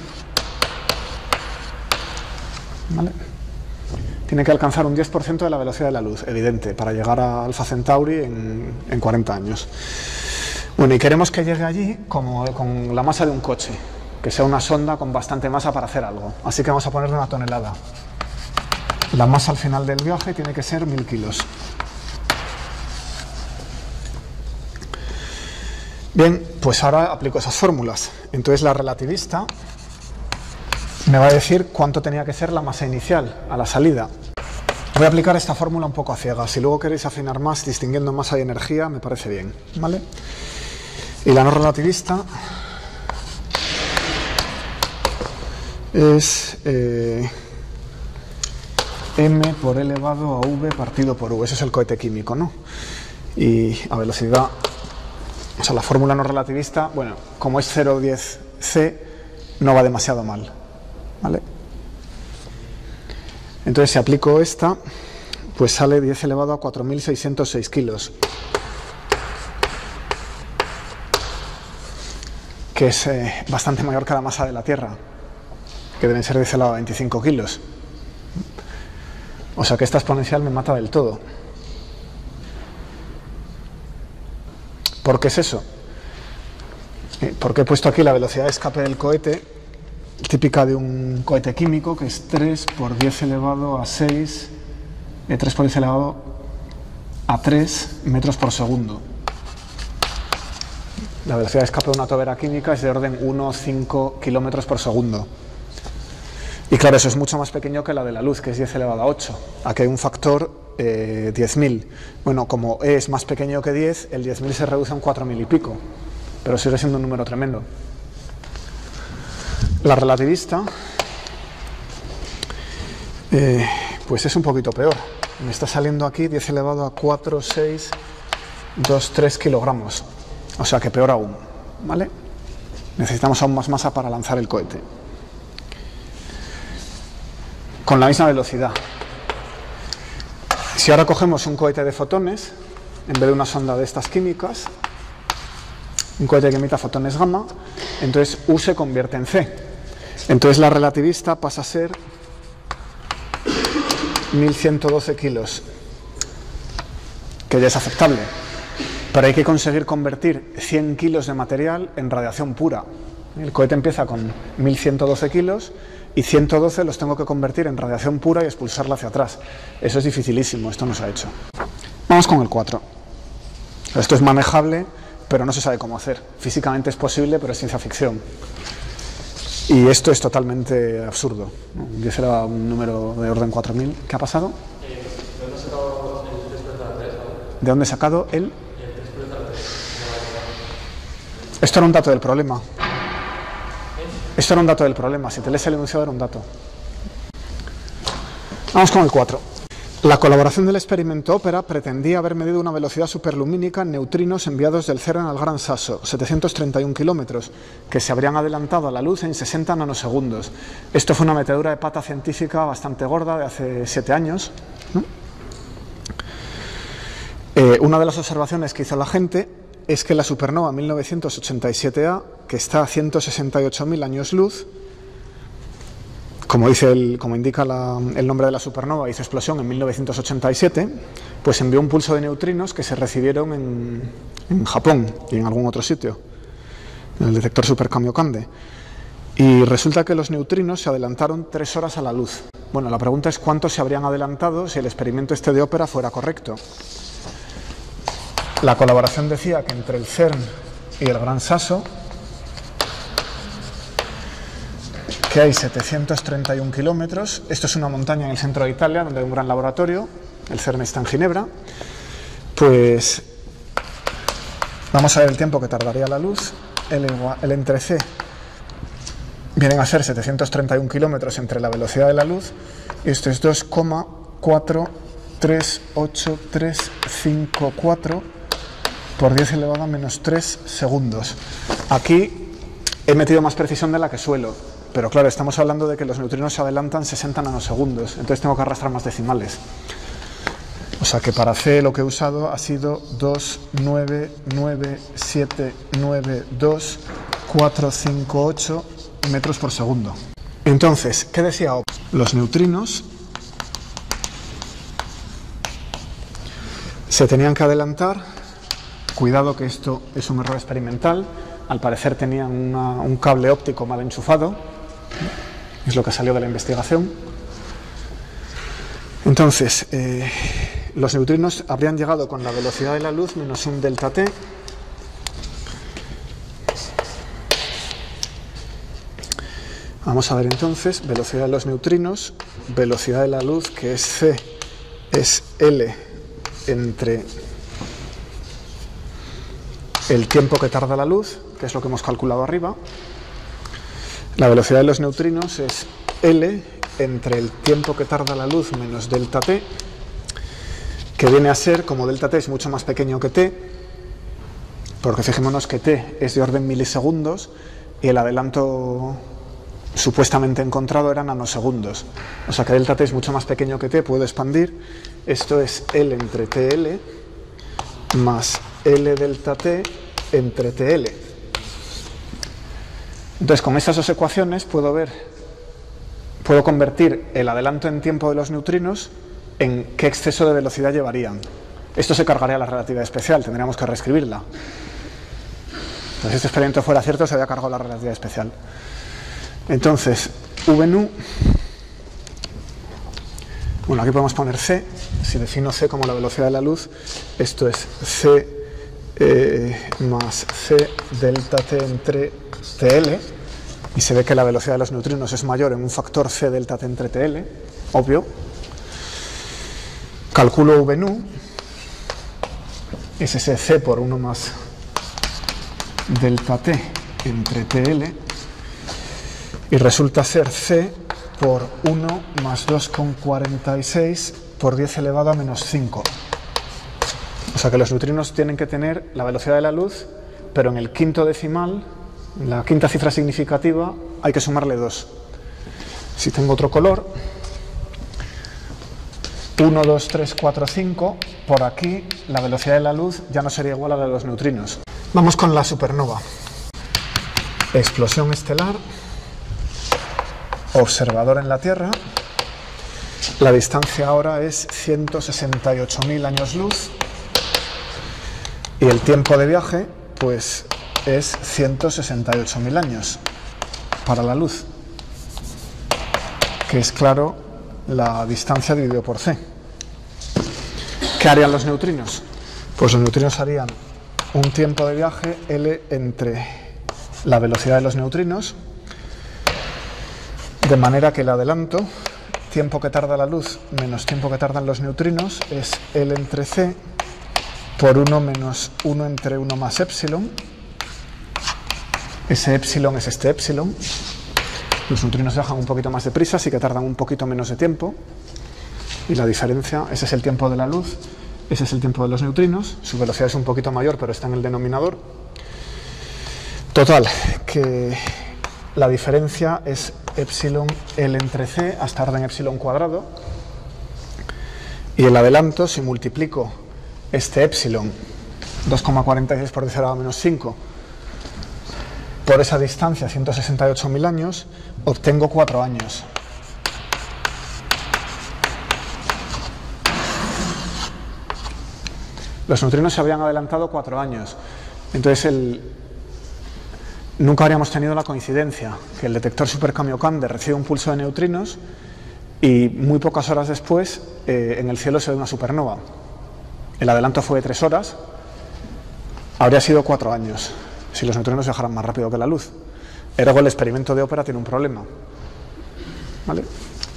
¿Vale? Tiene que alcanzar un 10% de la velocidad de la luz, evidente, para llegar a Alpha Centauri en 40 años. Bueno, y queremos que llegue allí como con la masa de un coche, que sea una sonda con bastante masa para hacer algo. Así que vamos a ponerle 1 tonelada. La masa al final del viaje tiene que ser 1000 kilos. Bien, pues ahora aplico esas fórmulas. Entonces la relativista me va a decir cuánto tenía que ser la masa inicial a la salida. Voy a aplicar esta fórmula un poco a ciegas. Si luego queréis afinar más distinguiendo masa y energía, me parece bien, ¿vale? Y la no relativista es m por elevado a v partido por u. Ese es el cohete químico, ¿no? Y a velocidad, o sea, la fórmula no relativista, bueno, como es 0,10c, no va demasiado mal, ¿vale? Entonces, si aplico esta, pues sale 10 elevado a 4.606 kilos, que es bastante mayor que la masa de la Tierra, que deben ser 10 elevado a 25 kilos. O sea que esta exponencial me mata del todo. ¿Por qué es eso? Porque he puesto aquí la velocidad de escape del cohete, típica de un cohete químico, que es 3 por 10 elevado a 6, 3 por 10 elevado a 3 metros por segundo. La velocidad de escape de una tobera química es de orden 1,5 kilómetros por segundo. Y claro, eso es mucho más pequeño que la de la luz, que es 10 elevado a 8. Aquí hay un factor 10.000. Bueno, como E es más pequeño que 10, el 10.000 se reduce a un 4.000 y pico, pero sigue siendo un número tremendo. La relativista, pues es un poquito peor. Me está saliendo aquí 10 elevado a 4, 6, 2, 3 kilogramos. O sea que peor aún, ¿vale? Necesitamos aún más masa para lanzar el cohete. Con la misma velocidad. Si ahora cogemos un cohete de fotones, en vez de una sonda de estas químicas, un cohete que emita fotones gamma, entonces U se convierte en C. Entonces la relativista pasa a ser 1112 kilos, que ya es aceptable. Pero hay que conseguir convertir 100 kilos de material en radiación pura. El cohete empieza con 1112 kilos y 112 los tengo que convertir en radiación pura y expulsarla hacia atrás. Eso es dificilísimo, esto no se ha hecho. Vamos con el 4. Esto es manejable, pero no se sabe cómo hacer. Físicamente es posible, pero es ciencia ficción. Y esto es totalmente absurdo, ¿no? 10 era un número de orden 4.000. ¿Qué ha pasado? ¿De dónde he sacado el? Esto era un dato del problema. Esto era un dato del problema. Si te lees el enunciado era un dato. Vamos con el 4. La colaboración del experimento Opera pretendía haber medido una velocidad superlumínica en neutrinos enviados del CERN al Gran Sasso, 731 kilómetros, que se habrían adelantado a la luz en 60 nanosegundos. Esto fue una metedura de pata científica bastante gorda de hace 7 años, ¿no? Una de las observaciones que hizo la gente es que la supernova 1987A, que está a 168.000 años luz, como indica el nombre de la supernova, hizo explosión en 1987, pues envió un pulso de neutrinos que se recibieron en Japón y en algún otro sitio, en el detector Super Kamiokande. Y resulta que los neutrinos se adelantaron 3 horas a la luz. Bueno, la pregunta es cuánto se habrían adelantado si el experimento este de Opera fuera correcto. La colaboración decía que entre el CERN y el Gran Sasso, que hay 731 kilómetros. Esto es una montaña en el centro de Italia, donde hay un gran laboratorio. El CERN está en Ginebra. Pues vamos a ver el tiempo que tardaría la luz. El entre C vienen a ser 731 kilómetros entre la velocidad de la luz. Y esto es 2,43834 por 10 elevado a menos 3 segundos. Aquí he metido más precisión de la que suelo. Pero claro, estamos hablando de que los neutrinos se adelantan 60 nanosegundos, entonces tengo que arrastrar más decimales. O sea que para C lo que he usado ha sido 2,99792,458 metros por segundo. Entonces, ¿qué decía Opera? Los neutrinos se tenían que adelantar. Cuidado que esto es un error experimental. Al parecer tenían un cable óptico mal enchufado. Es lo que salió de la investigación. Entonces, los neutrinos habrían llegado con la velocidad de la luz menos un delta t. Vamos a ver entonces, velocidad de los neutrinos, velocidad de la luz, que es c, es L entre el tiempo que tarda la luz, que es lo que hemos calculado arriba. La velocidad de los neutrinos es L entre el tiempo que tarda la luz menos delta t, que viene a ser, como delta t es mucho más pequeño que t, porque fijémonos que t es de orden milisegundos y el adelanto supuestamente encontrado era nanosegundos. O sea que delta t es mucho más pequeño que t, puedo expandir. Esto es L entre TL más L delta t entre TL. Entonces, con estas dos ecuaciones puedo convertir el adelanto en tiempo de los neutrinos en qué exceso de velocidad llevarían. Esto se cargaría a la relatividad especial, tendríamos que reescribirla. Entonces, si este experimento fuera cierto, se había cargado la relatividad especial. Entonces, V nu, bueno, aquí podemos poner C. Si defino C como la velocidad de la luz, esto es C más C delta T entre TL, y se ve que la velocidad de los neutrinos es mayor en un factor C delta T entre TL, obvio. Calculo V nu, es ese C por 1 más delta T entre TL, y resulta ser C por 1 más 2,46 por 10 elevado a menos 5. O sea que los neutrinos tienen que tener la velocidad de la luz, pero en el quinto decimal, en la quinta cifra significativa, hay que sumarle 2. Si tengo otro color, 1, 2, 3, 4, 5, por aquí la velocidad de la luz ya no sería igual a la de los neutrinos. Vamos con la supernova. Explosión estelar, observador en la Tierra. La distancia ahora es 168.000 años luz y el tiempo de viaje pues es 168.000 años para la luz, que es, claro, la distancia dividido por c. ¿Qué harían los neutrinos? Pues los neutrinos harían un tiempo de viaje L entre la velocidad de los neutrinos, de manera que el adelanto, tiempo que tarda la luz menos tiempo que tardan los neutrinos, es L entre c por 1 menos 1 entre 1 más epsilon. Ese epsilon es este epsilon. Los neutrinos viajan un poquito más deprisa, así que tardan un poquito menos de tiempo. Y la diferencia, ese es el tiempo de la luz, ese es el tiempo de los neutrinos. Su velocidad es un poquito mayor, pero está en el denominador. Total, que la diferencia es epsilon L entre c hasta orden epsilon cuadrado. Y el adelanto, si multiplico este epsilon, 2,46 por 10 elevado a menos 5, por esa distancia, 168.000 años, obtengo 4 años. Los neutrinos se habían adelantado 4 años. Entonces, nunca habríamos tenido la coincidencia que el detector Super Kamiokande recibe un pulso de neutrinos y muy pocas horas después en el cielo se ve una supernova. El adelanto fue de 3 horas, habría sido 4 años si los neutrinos viajaran más rápido que la luz. Ergo, el experimento de ópera tiene un problema. ¿Vale?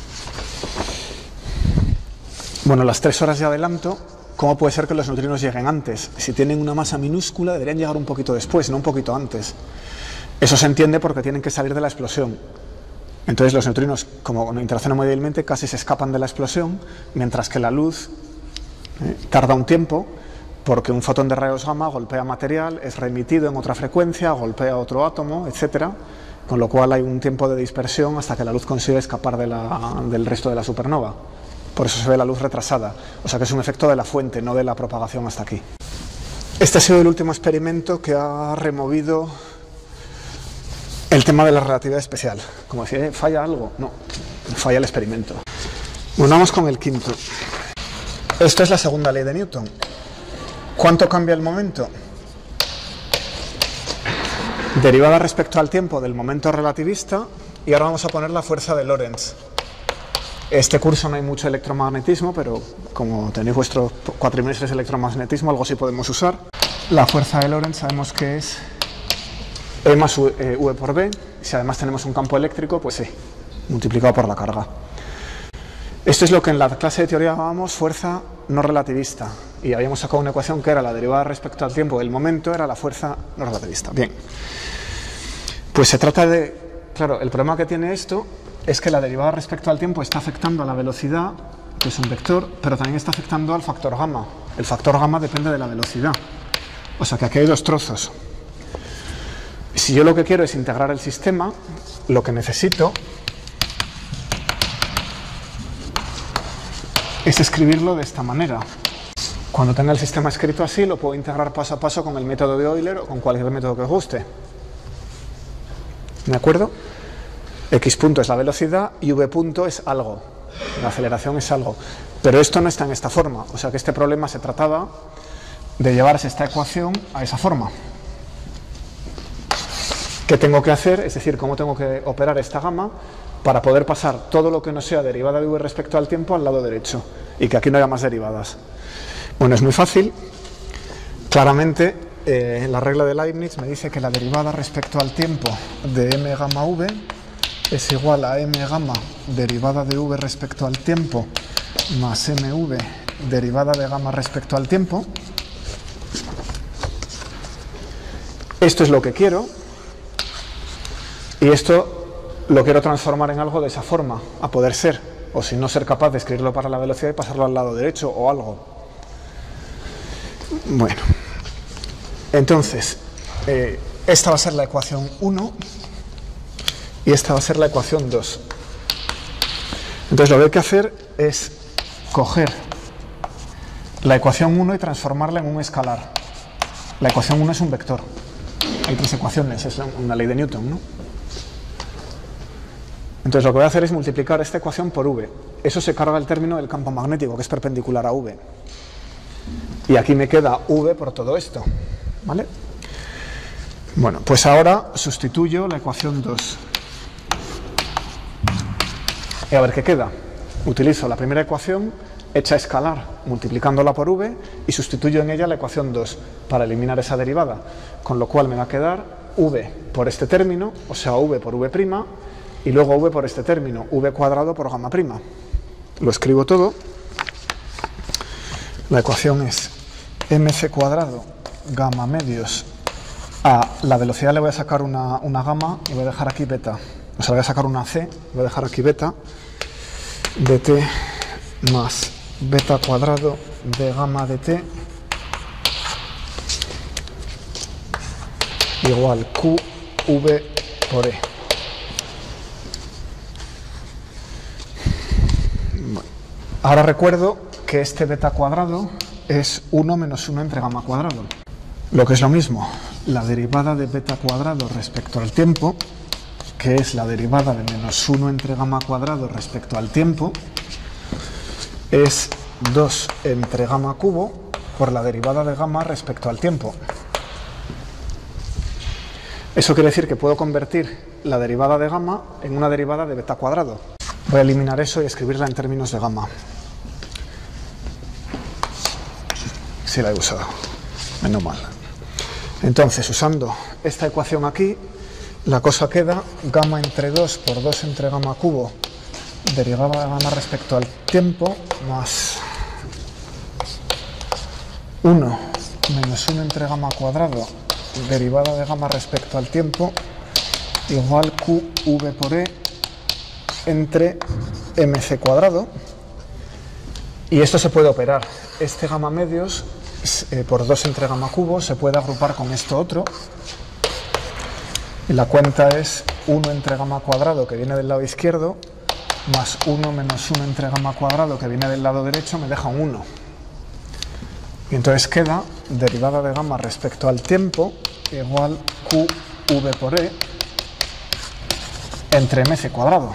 Bueno, las 3 horas de adelanto, ¿cómo puede ser que los neutrinos lleguen antes? Si tienen una masa minúscula, deberían llegar un poquito después, no un poquito antes. Eso se entiende porque tienen que salir de la explosión. Entonces los neutrinos, como interaccionan muy débilmente, casi se escapan de la explosión, mientras que la luz tarda un tiempo, porque un fotón de rayos gamma golpea material, es reemitido en otra frecuencia, golpea otro átomo, etc. Con lo cual hay un tiempo de dispersión hasta que la luz consigue escapar del resto de la supernova. Por eso se ve la luz retrasada. O sea que es un efecto de la fuente, no de la propagación hasta aquí. Este ha sido el último experimento que ha removido el tema de la relatividad especial. Como decía, ¿falla algo? No, falla el experimento. Bueno, vamos con el quinto. Esto es la segunda ley de Newton. ¿Cuánto cambia el momento? Derivada respecto al tiempo del momento relativista, y ahora vamos a poner la fuerza de Lorentz. Este curso no hay mucho electromagnetismo, pero como tenéis vuestros cuatrimestres de electromagnetismo, algo sí podemos usar. La fuerza de Lorentz sabemos que es E más V por B. Si además tenemos un campo eléctrico, pues E, multiplicado por la carga. Esto es lo que en la clase de teoría llamábamos fuerza no relativista. Y habíamos sacado una ecuación que era la derivada respecto al tiempo del momento, era la fuerza no relativista. Bien. Pues se trata de... Claro, el problema que tiene esto es que la derivada respecto al tiempo está afectando a la velocidad, que es un vector, pero también está afectando al factor gamma. El factor gamma depende de la velocidad. O sea que aquí hay dos trozos. Si yo lo que quiero es integrar el sistema, lo que necesito es escribirlo de esta manera. Cuando tenga el sistema escrito así, lo puedo integrar paso a paso con el método de Euler o con cualquier método que os guste. ¿De acuerdo? X punto es la velocidad y V punto es algo. la aceleración es algo. Pero esto no está en esta forma, o sea que este problema se trataba de llevarse esta ecuación a esa forma. ¿Qué tengo que hacer? Es decir, cómo tengo que operar esta gama para poder pasar todo lo que no sea derivada de v respecto al tiempo al lado derecho y que aquí no haya más derivadas. Bueno, es muy fácil. Claramente, la regla de Leibniz me dice que la derivada respecto al tiempo de m gamma v es igual a m gamma derivada de v respecto al tiempo más mv derivada de gamma respecto al tiempo. Esto es lo que quiero y esto lo quiero transformar en algo de esa forma, a poder ser, o si no ser capaz de escribirlo para la velocidad y pasarlo al lado derecho o algo. Bueno, entonces, esta va a ser la ecuación 1 y esta va a ser la ecuación 2. Entonces lo que hay que hacer es coger la ecuación 1 y transformarla en un escalar. La ecuación 1 es un vector. Hay tres ecuaciones, es una ley de Newton, ¿no? Entonces lo que voy a hacer es multiplicar esta ecuación por v. Eso se carga el término del campo magnético, que es perpendicular a v. Y aquí me queda v por todo esto, ¿vale? Bueno, pues ahora sustituyo la ecuación 2. Y a ver qué queda. Utilizo la primera ecuación hecha escalar, multiplicándola por v, y sustituyo en ella la ecuación 2 para eliminar esa derivada. Con lo cual me va a quedar v por este término, o sea, v por v', y luego v por este término, v cuadrado por gamma prima. Lo escribo todo. La ecuación es mc cuadrado gamma medios a la velocidad le voy a sacar una gamma y voy a dejar aquí beta. O sea, le voy a sacar una c, voy a dejar aquí beta, dt más beta cuadrado de gamma dt igual qv por e. Ahora recuerdo que este beta cuadrado es 1 menos 1 entre gamma cuadrado. Lo que es lo mismo, la derivada de beta cuadrado respecto al tiempo, que es la derivada de menos 1 entre gamma cuadrado respecto al tiempo, es 2 entre gamma cubo por la derivada de gamma respecto al tiempo. Eso quiere decir que puedo convertir la derivada de gamma en una derivada de beta cuadrado. Voy a eliminar eso y escribirla en términos de gamma. Sí la he usado, menos mal. Entonces, usando esta ecuación aquí, la cosa queda gamma entre 2 por 2 entre gamma cubo, derivada de gamma respecto al tiempo, más 1 menos 1 entre gamma cuadrado, derivada de gamma respecto al tiempo, igual qv por e entre mc cuadrado. Y esto se puede operar. Este gamma medios por 2 entre gamma cubo se puede agrupar con esto otro. Y la cuenta es 1 entre gamma cuadrado que viene del lado izquierdo más 1 menos 1 entre gamma cuadrado que viene del lado derecho me deja un 1. Y entonces queda derivada de gamma respecto al tiempo igual qv por e entre mc cuadrado.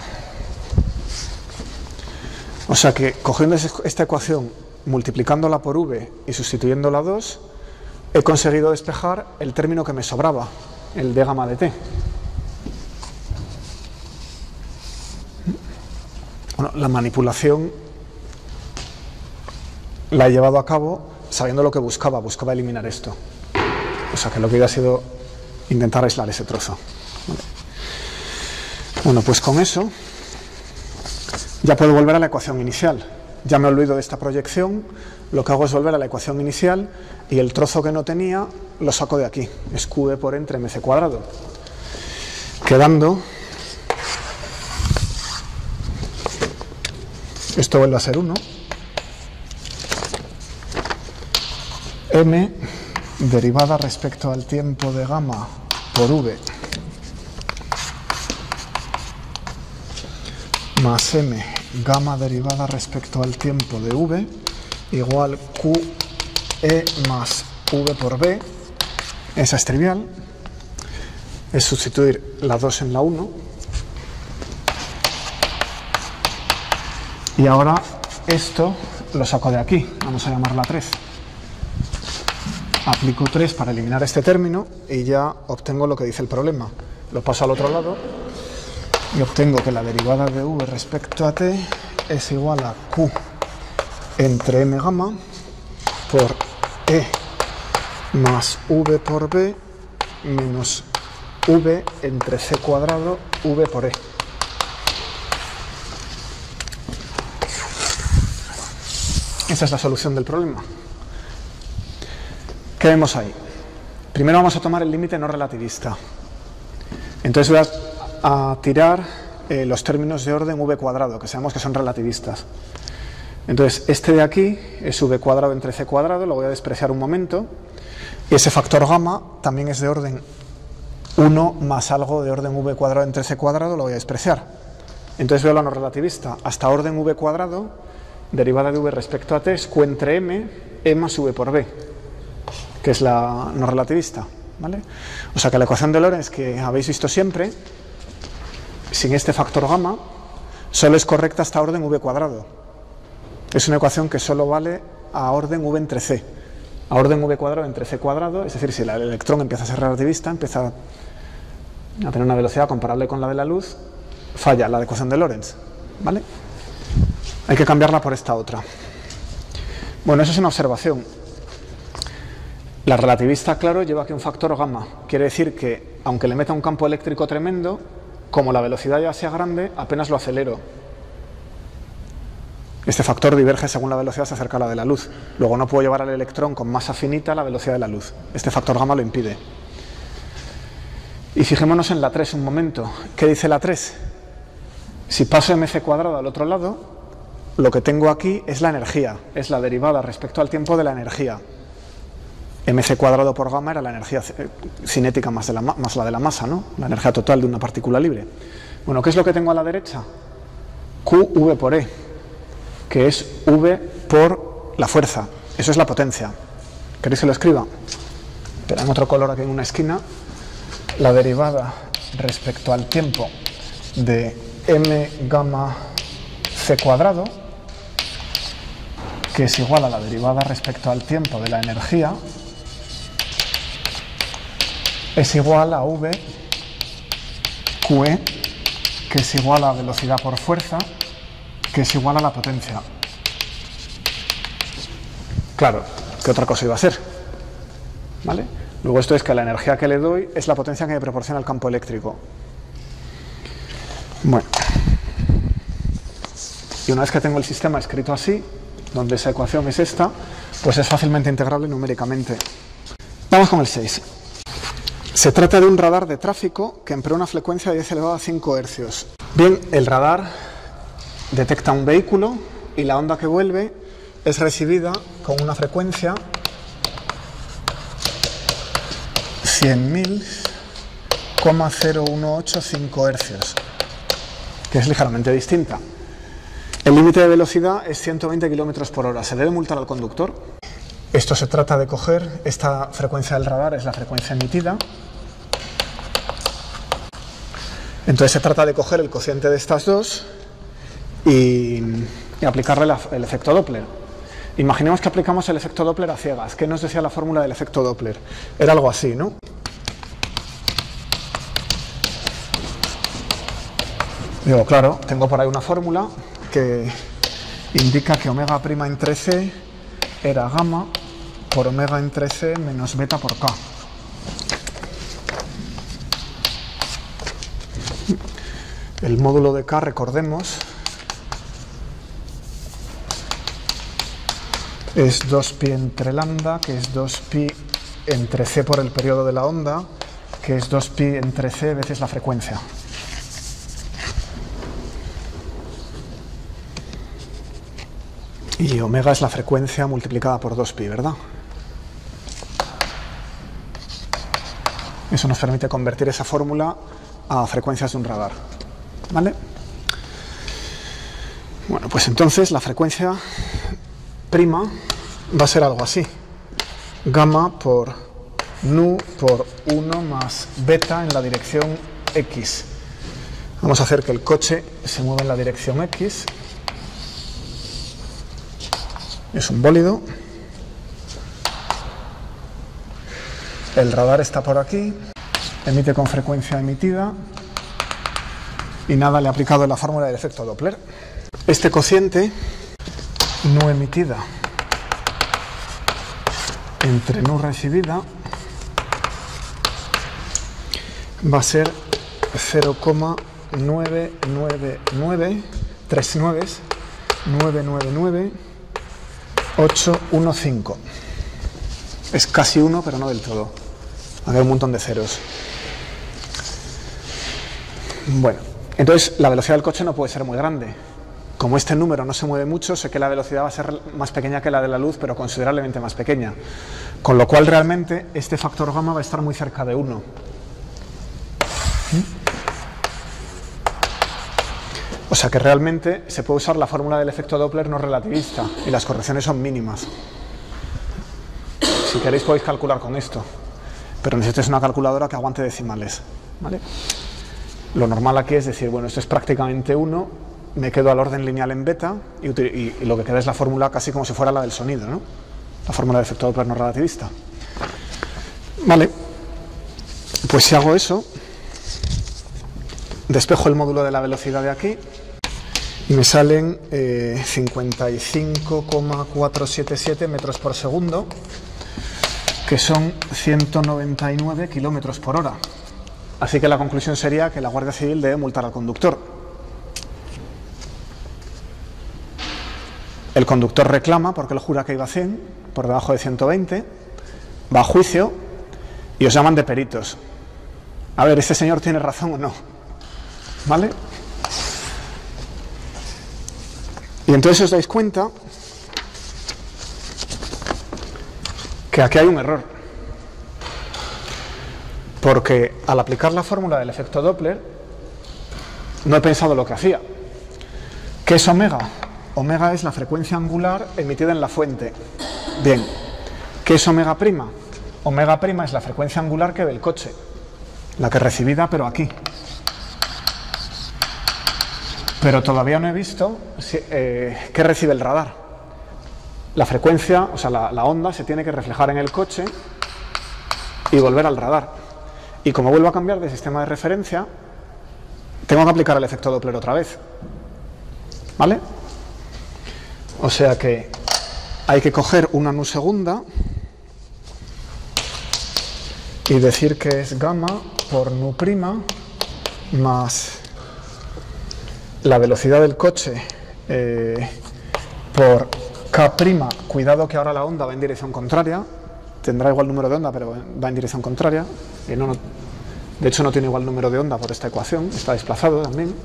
O sea que cogiendo esta ecuación, multiplicándola por v y sustituyéndola 2, he conseguido despejar el término que me sobraba, el de gamma de t. Bueno, la manipulación la he llevado a cabo sabiendo lo que buscaba eliminar esto. O sea que lo que iba ha sido intentar aislar ese trozo. Vale. Bueno, pues con eso ya puedo volver a la ecuación inicial. Ya me olvido de esta proyección, lo que hago es volver a la ecuación inicial y el trozo que no tenía lo saco de aquí, es qv por e entre mc cuadrado. Quedando, esto vuelve a ser 1, m derivada respecto al tiempo de gamma por v más m gamma derivada respecto al tiempo de v igual qe más v por b. Esa es trivial, es sustituir la 2 en la 1 Y ahora esto lo saco de aquí, vamos a llamarla 3. Aplico 3 para eliminar este término y ya obtengo lo que dice el problema. Lo paso al otro lado y obtengo que la derivada de v respecto a t es igual a q entre m gamma por e más v por b menos v entre c cuadrado v por e. Esa es la solución del problema. ¿Qué vemos ahí? Primero vamos a tomar el límite no relativista. Entonces voy a tirar los términos de orden v cuadrado, que sabemos que son relativistas. Entonces este de aquí es v cuadrado entre c cuadrado, lo voy a despreciar un momento. Y ese factor gamma también es de orden 1 más algo de orden v cuadrado entre c cuadrado, lo voy a despreciar. Entonces veo la no relativista. Hasta orden v cuadrado, derivada de v respecto a t es q entre m, e más v por b, que es la no relativista, ¿vale? O sea que la ecuación de Lorentz que habéis visto siempre, sin este factor gamma, solo es correcta hasta orden v cuadrado. Es una ecuación que solo vale a orden v entre c. A orden v cuadrado entre c cuadrado, es decir, si el electrón empieza a ser relativista, empieza a tener una velocidad comparable con la de la luz, falla la ecuación de Lorentz, ¿vale? Hay que cambiarla por esta otra. Bueno, eso es una observación. La relativista, claro, lleva aquí un factor gamma. Quiere decir que, aunque le meta un campo eléctrico tremendo, como la velocidad ya sea grande, apenas lo acelero. Este factor diverge según la velocidad se acerca a la de la luz. Luego no puedo llevar al electrón con masa finita a la velocidad de la luz. Este factor gamma lo impide. Y fijémonos en la 3 un momento. ¿Qué dice la 3? Si paso mc cuadrado al otro lado, lo que tengo aquí es la energía. Es la derivada respecto al tiempo de la energía. mc cuadrado por gamma era la energía cinética más la de la masa, ¿no? La energía total de una partícula libre. Bueno, ¿qué es lo que tengo a la derecha? QV por E, que es V por la fuerza. Eso es la potencia. ¿Queréis que lo escriba? Pero en otro color aquí en una esquina. La derivada respecto al tiempo de m gamma c cuadrado, que es igual a la derivada respecto al tiempo de la energía, es igual a v QE, que es igual a velocidad por fuerza, que es igual a la potencia. Claro, ¿qué otra cosa iba a ser? ¿Vale? Luego esto es que la energía que le doy es la potencia que me proporciona el campo eléctrico. Bueno. Y una vez que tengo el sistema escrito así, donde esa ecuación es esta, pues es fácilmente integrable numéricamente. Vamos con el 6. Se trata de un radar de tráfico que emplea una frecuencia de 10 elevado a 5 hercios. Bien, el radar detecta un vehículo y la onda que vuelve es recibida con una frecuencia 100.000,0185 hercios, que es ligeramente distinta. El límite de velocidad es 120 km por hora. ¿Se debe multar al conductor? Esto se trata de coger, esta frecuencia del radar es la frecuencia emitida. Entonces se trata de coger el cociente de estas dos y aplicarle el efecto Doppler. Imaginemos que aplicamos el efecto Doppler a ciegas. ¿Qué nos decía la fórmula del efecto Doppler? Era algo así, ¿no? Digo, claro, tengo por ahí una fórmula que indica que omega' entre c era gamma por omega entre c menos beta por k. El módulo de k, recordemos, es 2pi entre lambda, que es 2pi entre c por el periodo de la onda, que es 2pi entre c veces la frecuencia. Y omega es la frecuencia multiplicada por 2pi, ¿verdad? Eso nos permite convertir esa fórmula a frecuencias de un radar, ¿vale? Bueno, pues entonces la frecuencia prima va a ser algo así. Gamma por nu por 1 más beta en la dirección x. Vamos a hacer que el coche se mueva en la dirección x. Es un bólido. El radar está por aquí, emite con frecuencia emitida y nada, le he aplicado la fórmula del efecto Doppler. Este cociente nu emitida entre nu recibida va a ser 0,999399815. Es casi 1, pero no del todo. Hay un montón de ceros. Bueno, entonces la velocidad del coche no puede ser muy grande. Como este número no se mueve mucho, sé que la velocidad va a ser más pequeña que la de la luz, pero considerablemente más pequeña. Con lo cual realmente este factor gamma va a estar muy cerca de 1. O sea que realmente se puede usar la fórmula del efecto Doppler no relativista y las correcciones son mínimas. Si queréis podéis calcular con esto, pero necesitáis una calculadora que aguante decimales, ¿vale? Lo normal aquí es decir, bueno, esto es prácticamente 1, me quedo al orden lineal en beta y lo que queda es la fórmula casi como si fuera la del sonido, ¿no? La fórmula del efecto Doppler no relativista. Vale, pues si hago eso, despejo el módulo de la velocidad de aquí y me salen 55,477 metros por segundo, que son 199 kilómetros por hora. Así que la conclusión sería que la Guardia Civil debe multar al conductor. El conductor reclama porque él jura que iba a 100, por debajo de 120, va a juicio y os llaman de peritos. A ver, ¿este señor tiene razón o no? ¿Vale? Y entonces os dais cuenta que aquí hay un error. Porque al aplicar la fórmula del efecto Doppler, no he pensado lo que hacía. ¿Qué es omega? Omega es la frecuencia angular emitida en la fuente. Bien, ¿qué es omega prima? Omega prima es la frecuencia angular que ve el coche, la que es recibida, pero aquí. Pero todavía no he visto qué recibe el radar. La frecuencia, o sea, la onda se tiene que reflejar en el coche y volver al radar. Y como vuelvo a cambiar de sistema de referencia, tengo que aplicar el efecto Doppler otra vez. ¿Vale? O sea que hay que coger una nu segunda y decir que es gamma por nu prima más la velocidad del coche por k prima. Cuidado que ahora la onda va en dirección contraria. Tendrá igual número de onda, pero va en dirección contraria. Y de hecho no tiene igual número de onda por esta ecuación, está desplazado también.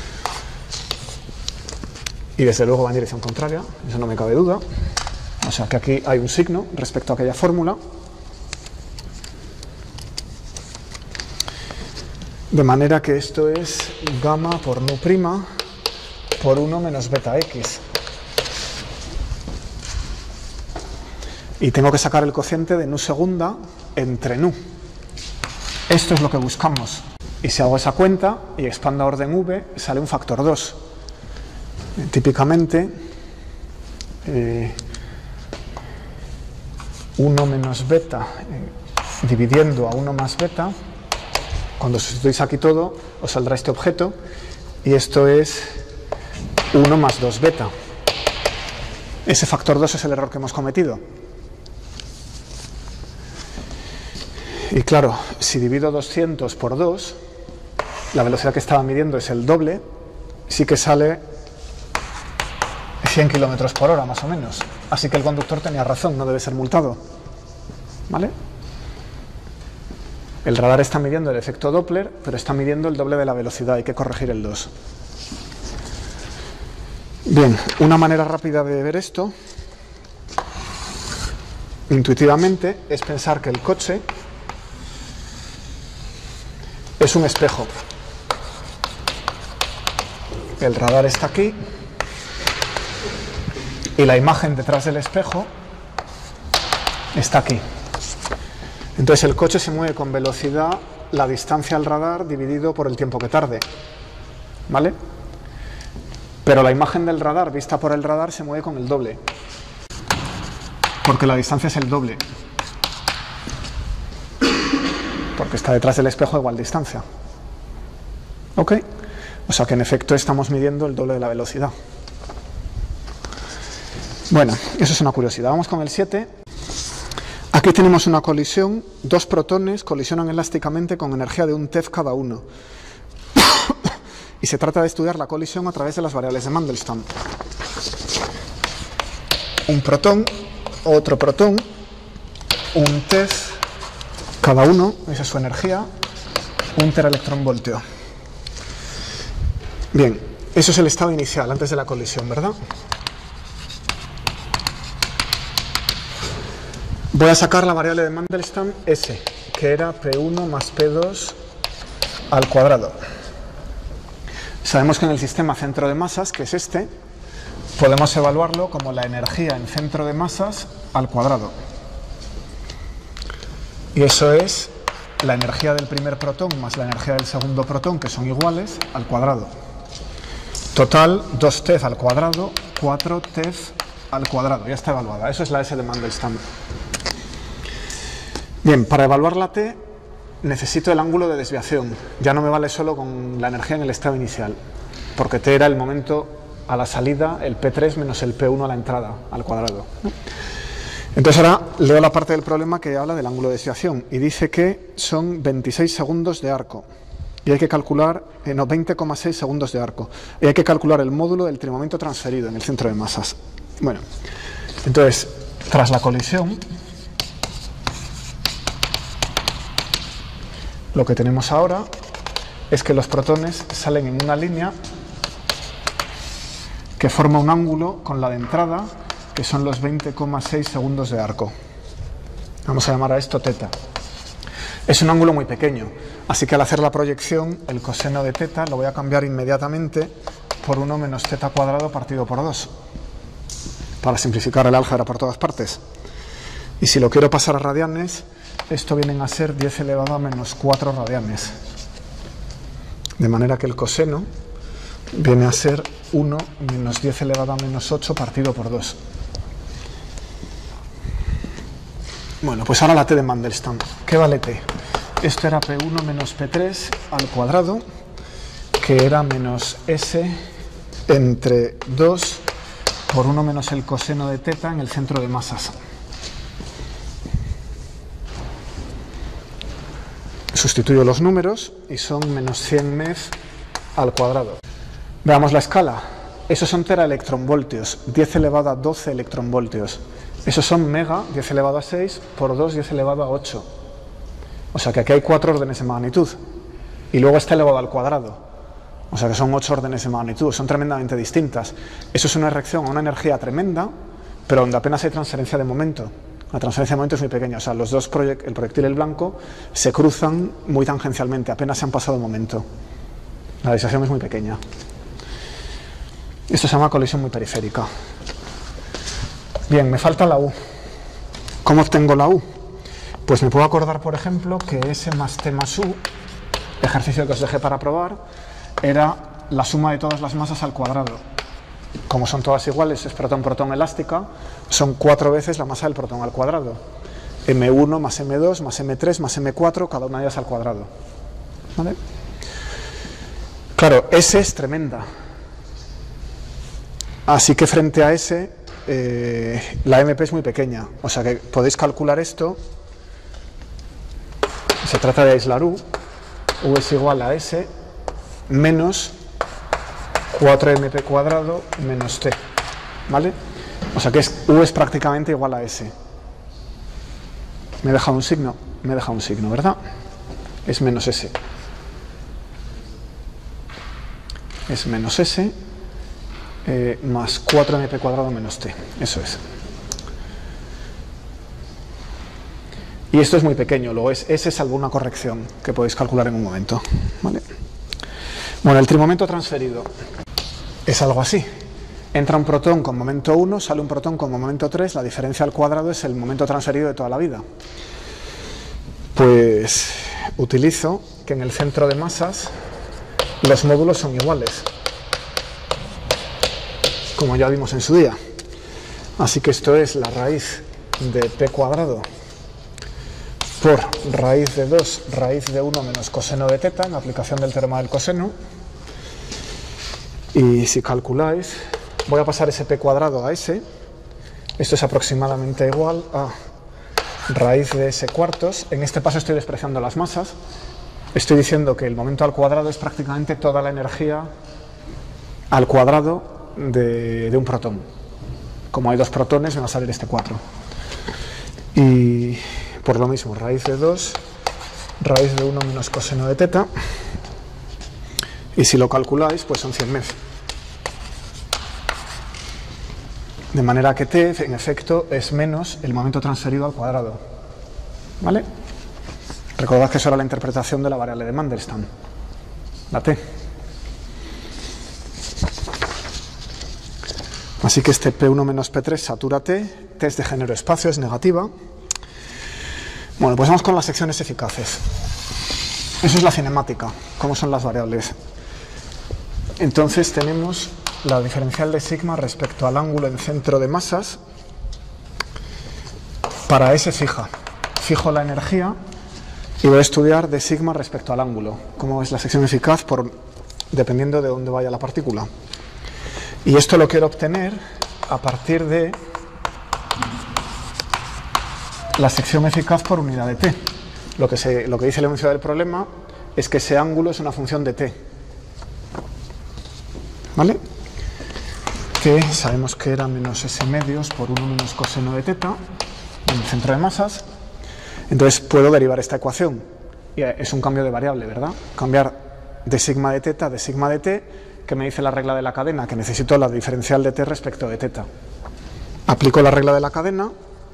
Y desde luego va en dirección contraria, eso no me cabe duda. O sea que aquí hay un signo respecto a aquella fórmula. De manera que esto es gamma por nu prima por 1 menos beta x. Y tengo que sacar el cociente de nu segunda entre nu. Esto es lo que buscamos. Y si hago esa cuenta y expando a orden v, sale un factor 2. Típicamente, 1 menos beta dividiendo a 1 más beta, cuando sustituís aquí todo, os saldrá este objeto, y esto es 1 más 2 beta. Ese factor 2 es el error que hemos cometido. Y claro, si divido 200 por 2, la velocidad que estaba midiendo es el doble, sí que sale 100 kilómetros por hora, más o menos. Así que el conductor tenía razón, no debe ser multado. ¿Vale? El radar está midiendo el efecto Doppler, pero está midiendo el doble de la velocidad, hay que corregir el 2. Bien, una manera rápida de ver esto, intuitivamente, es pensar que el coche es un espejo. El radar está aquí y la imagen detrás del espejo está aquí. Entonces el coche se mueve con velocidad, la distancia al radar dividido por el tiempo que tarde. ¿Vale? Pero la imagen del radar vista por el radar se mueve con el doble. porque la distancia es el doble, porque está detrás del espejo a igual distancia. ¿Ok? O sea que en efecto estamos midiendo el doble de la velocidad. Bueno, eso es una curiosidad. Vamos con el 7. Aquí tenemos una colisión, dos protones colisionan elásticamente con energía de 1 TeV cada uno. Y se trata de estudiar la colisión a través de las variables de Mandelstam. Un protón, otro protón, 1 TeV cada uno, esa es su energía, 1 teraelectronvoltio. Bien, eso es el estado inicial, antes de la colisión, ¿verdad? Voy a sacar la variable de Mandelstam S, que era P1 más P2 al cuadrado. Sabemos que en el sistema centro de masas, que es este, podemos evaluarlo como la energía en centro de masas al cuadrado. Y eso es la energía del primer protón más la energía del segundo protón, que son iguales, al cuadrado. Total, 2 TeV al cuadrado, 4 TeV al cuadrado. Ya está evaluada. Eso es la S de Mandelstam. Bien, para evaluar la T necesito el ángulo de desviación. Ya no me vale solo con la energía en el estado inicial, porque T era el momento a la salida, el P3 menos el P1 a la entrada, al cuadrado. Entonces ahora leo la parte del problema que habla del ángulo de desviación y dice que son 26 segundos de arco. Y hay que calcular, 20,6 segundos de arco. Y hay que calcular el módulo del trimomento transferido en el centro de masas. Bueno, entonces, tras la colisión, lo que tenemos ahora es que los protones salen en una línea que forma un ángulo con la de entrada, que son los 20,6 segundos de arco. Vamos a llamar a esto θ. Es un ángulo muy pequeño, así que al hacer la proyección, el coseno de θ lo voy a cambiar inmediatamente por 1 menos θ cuadrado partido por 2, para simplificar el álgebra por todas partes. Y si lo quiero pasar a radianes, esto vienen a ser 10 elevado a menos 4 radianes. De manera que el coseno viene a ser 1 menos 10 elevado a menos 8 partido por 2. Bueno, pues ahora la T de Mandelstam. ¿Qué vale T? Esto era P1 menos P3 al cuadrado, que era menos S entre 2 por 1 menos el coseno de θ en el centro de masas. Sustituyo los números y son menos 100 MeV al cuadrado. Veamos la escala. Esos son teraelectronvoltios, 10 elevado a 12 electronvoltios. Esos son mega, 10 elevado a 6, por 2, 10 elevado a 8. O sea que aquí hay 4 órdenes de magnitud. Y luego está elevado al cuadrado. O sea que son 8 órdenes de magnitud, son tremendamente distintas. Eso es una reacción a una energía tremenda, pero donde apenas hay transferencia de momento. La transferencia de momento es muy pequeña, o sea, los dos el proyectil y el blanco se cruzan muy tangencialmente, apenas se han pasado momento. La desviación es muy pequeña. Esto se llama colisión muy periférica. Bien, me falta la U. ¿Cómo obtengo la U? Pues me puedo acordar, por ejemplo, que S más T más U, ejercicio que os dejé para probar, era la suma de todas las masas al cuadrado. Como son todas iguales, es protón-protón elástica, son 4 veces la masa del protón al cuadrado. M1 más M2 más M3 más M4, cada una de ellas al cuadrado. ¿Vale? Claro, S es tremenda. Así que frente a S, la MP es muy pequeña. O sea que podéis calcular esto. Se trata de aislar U. U es igual a S menos 4mp cuadrado menos T. ¿Vale? O sea que U es prácticamente igual a S. ¿Me he dejado un signo? Me he dejado un signo, ¿verdad? Es menos S. Es menos S más 4mp cuadrado menos T. Eso es. Y esto es muy pequeño, luego es S salvo una corrección que podéis calcular en un momento. ¿Vale? Bueno, el trimomento transferido es algo así. Entra un protón con momento 1, sale un protón con momento 3, la diferencia al cuadrado es el momento transferido de toda la vida. Pues utilizo que en el centro de masas los módulos son iguales, como ya vimos en su día. Así que esto es la raíz de p cuadrado por raíz de 2 raíz de 1 menos coseno de teta, en aplicación del teorema del coseno. Y si calculáis, voy a pasar ese p cuadrado a s. Esto es aproximadamente igual a raíz de s cuartos. En este paso estoy despreciando las masas. Estoy diciendo que el momento al cuadrado es prácticamente toda la energía al cuadrado de un protón. Como hay 2 protones, me va a salir este 4. Y por lo mismo, raíz de 2, raíz de 1 menos coseno de teta. Y si lo calculáis, pues son 100 MeV. De manera que t, en efecto, es menos el momento transferido al cuadrado. ¿Vale? Recordad que eso era la interpretación de la variable de Mandelstam, la t. Así que este P1 menos P3 satura T, T es de género espacio, es negativa. Bueno, pues vamos con las secciones eficaces. Eso es la cinemática, cómo son las variables. Entonces tenemos la diferencial de sigma respecto al ángulo en centro de masas. Para S fija, fijo la energía y voy a estudiar de sigma respecto al ángulo. Cómo es la sección eficaz dependiendo de dónde vaya la partícula. Y esto lo quiero obtener a partir de la sección eficaz por unidad de t. Lo que dice el enunciado del problema es que ese ángulo es una función de t. ¿Vale? Que sabemos que era menos s medios por 1 menos coseno de teta en el centro de masas. Entonces puedo derivar esta ecuación. Y es un cambio de variable, ¿verdad? Cambiar de sigma de teta de sigma de t, que me dice la regla de la cadena, que necesito la diferencial de t respecto de teta. Aplico la regla de la cadena.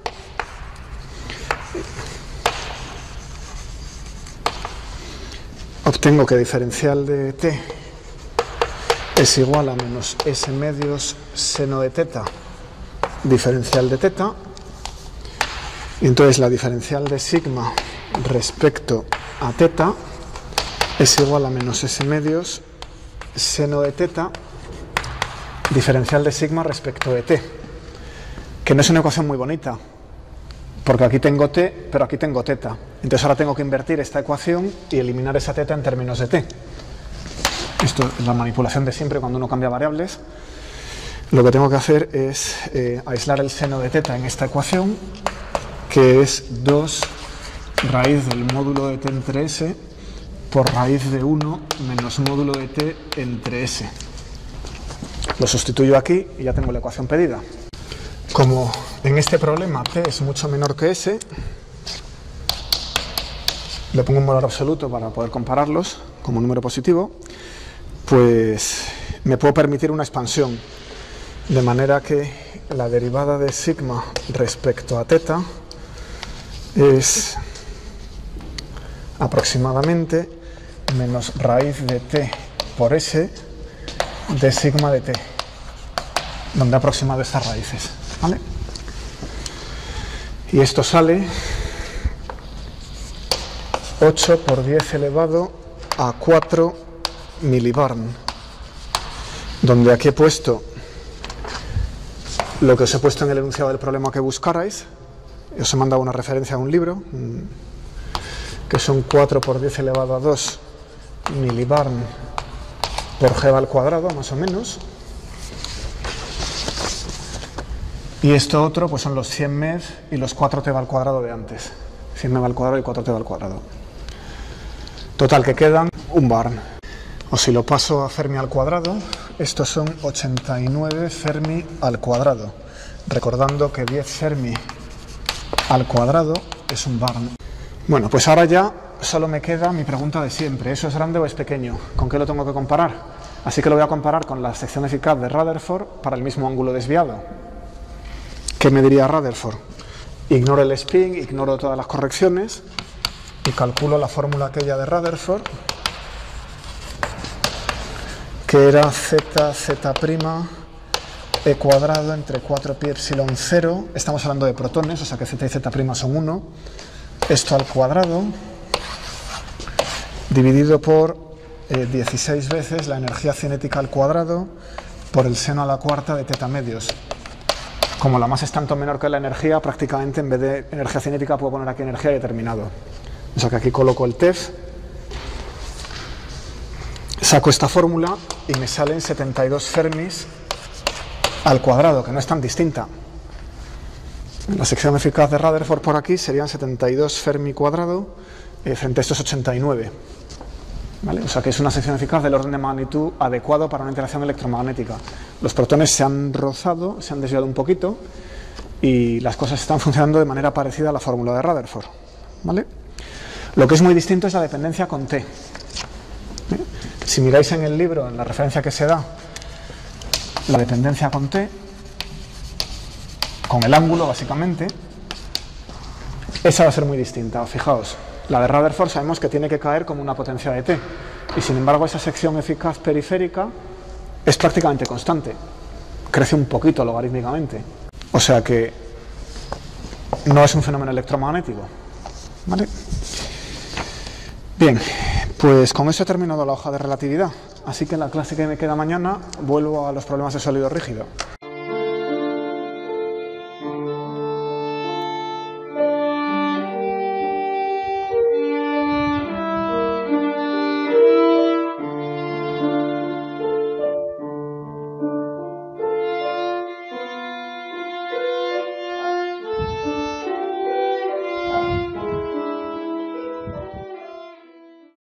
Obtengo que diferencial de t es igual a menos s medios seno de teta diferencial de teta. Y entonces la diferencial de sigma respecto a teta es igual a menos s medios seno de teta diferencial de sigma respecto de t. Que no es una ecuación muy bonita, porque aquí tengo t, pero aquí tengo teta. Entonces ahora tengo que invertir esta ecuación y eliminar esa teta en términos de t. Esto es la manipulación de siempre cuando uno cambia variables. Lo que tengo que hacer es aislar el seno de teta en esta ecuación, que es 2 raíz del módulo de t entre s por raíz de 1 menos módulo de t entre s. Lo sustituyo aquí y ya tengo la ecuación pedida. Como en este problema t es mucho menor que s, le pongo un valor absoluto para poder compararlos como número positivo, pues me puedo permitir una expansión, de manera que la derivada de sigma respecto a teta es aproximadamente menos raíz de t por s de sigma de t, donde he aproximado estas raíces, ¿vale? Y esto sale 8 por 10 elevado a 4 milibarn, donde aquí he puesto lo que os he puesto en el enunciado del problema que buscarais. Os he mandado una referencia a un libro, que son 4 por 10 elevado a 2 milibarn por g al cuadrado, más o menos. Y esto otro, pues son los 100 MeV y los 4t al cuadrado de antes. 100 MeV al cuadrado y 4t al cuadrado. Total, que quedan un barn. O si lo paso a Fermi al cuadrado, estos son 89 Fermi al cuadrado. Recordando que 10 Fermi al cuadrado es un barn. Bueno, pues ahora ya solo me queda mi pregunta de siempre. ¿Eso es grande o es pequeño? ¿Con qué lo tengo que comparar? Así que lo voy a comparar con la sección eficaz de Rutherford para el mismo ángulo desviado. ¿Qué me diría Rutherford? Ignoro el spin, ignoro todas las correcciones y calculo la fórmula aquella de Rutherford, que era z e cuadrado entre 4pi epsilon 0. Estamos hablando de protones, o sea que z y z' son 1. Esto al cuadrado, dividido por 16 veces la energía cinética al cuadrado por el seno a la cuarta de teta medios. como la masa es tanto menor que la energía, prácticamente en vez de energía cinética puedo poner aquí energía determinado. O sea que aquí coloco el TeF, saco esta fórmula y me salen 72 Fermis al cuadrado, que no es tan distinta. La sección eficaz de Rutherford por aquí serían 72 Fermi cuadrado frente a estos 89. ¿Vale? O sea que es una sección eficaz del orden de magnitud adecuado para una interacción electromagnética. Los protones se han rozado, se han desviado un poquito y las cosas están funcionando de manera parecida a la fórmula de Rutherford. ¿Vale? Lo que es muy distinto es la dependencia con T. Si miráis en el libro, en la referencia que se da, la dependencia con T, con el ángulo básicamente, esa va a ser muy distinta. Fijaos, la de Rutherford sabemos que tiene que caer como una potencia de T, y sin embargo esa sección eficaz periférica es prácticamente constante, crece un poquito logarítmicamente, o sea que no es un fenómeno electromagnético. ¿Vale? Bien, pues con eso he terminado la hoja de relatividad, así que en la clase que me queda mañana vuelvo a los problemas de sólido rígido.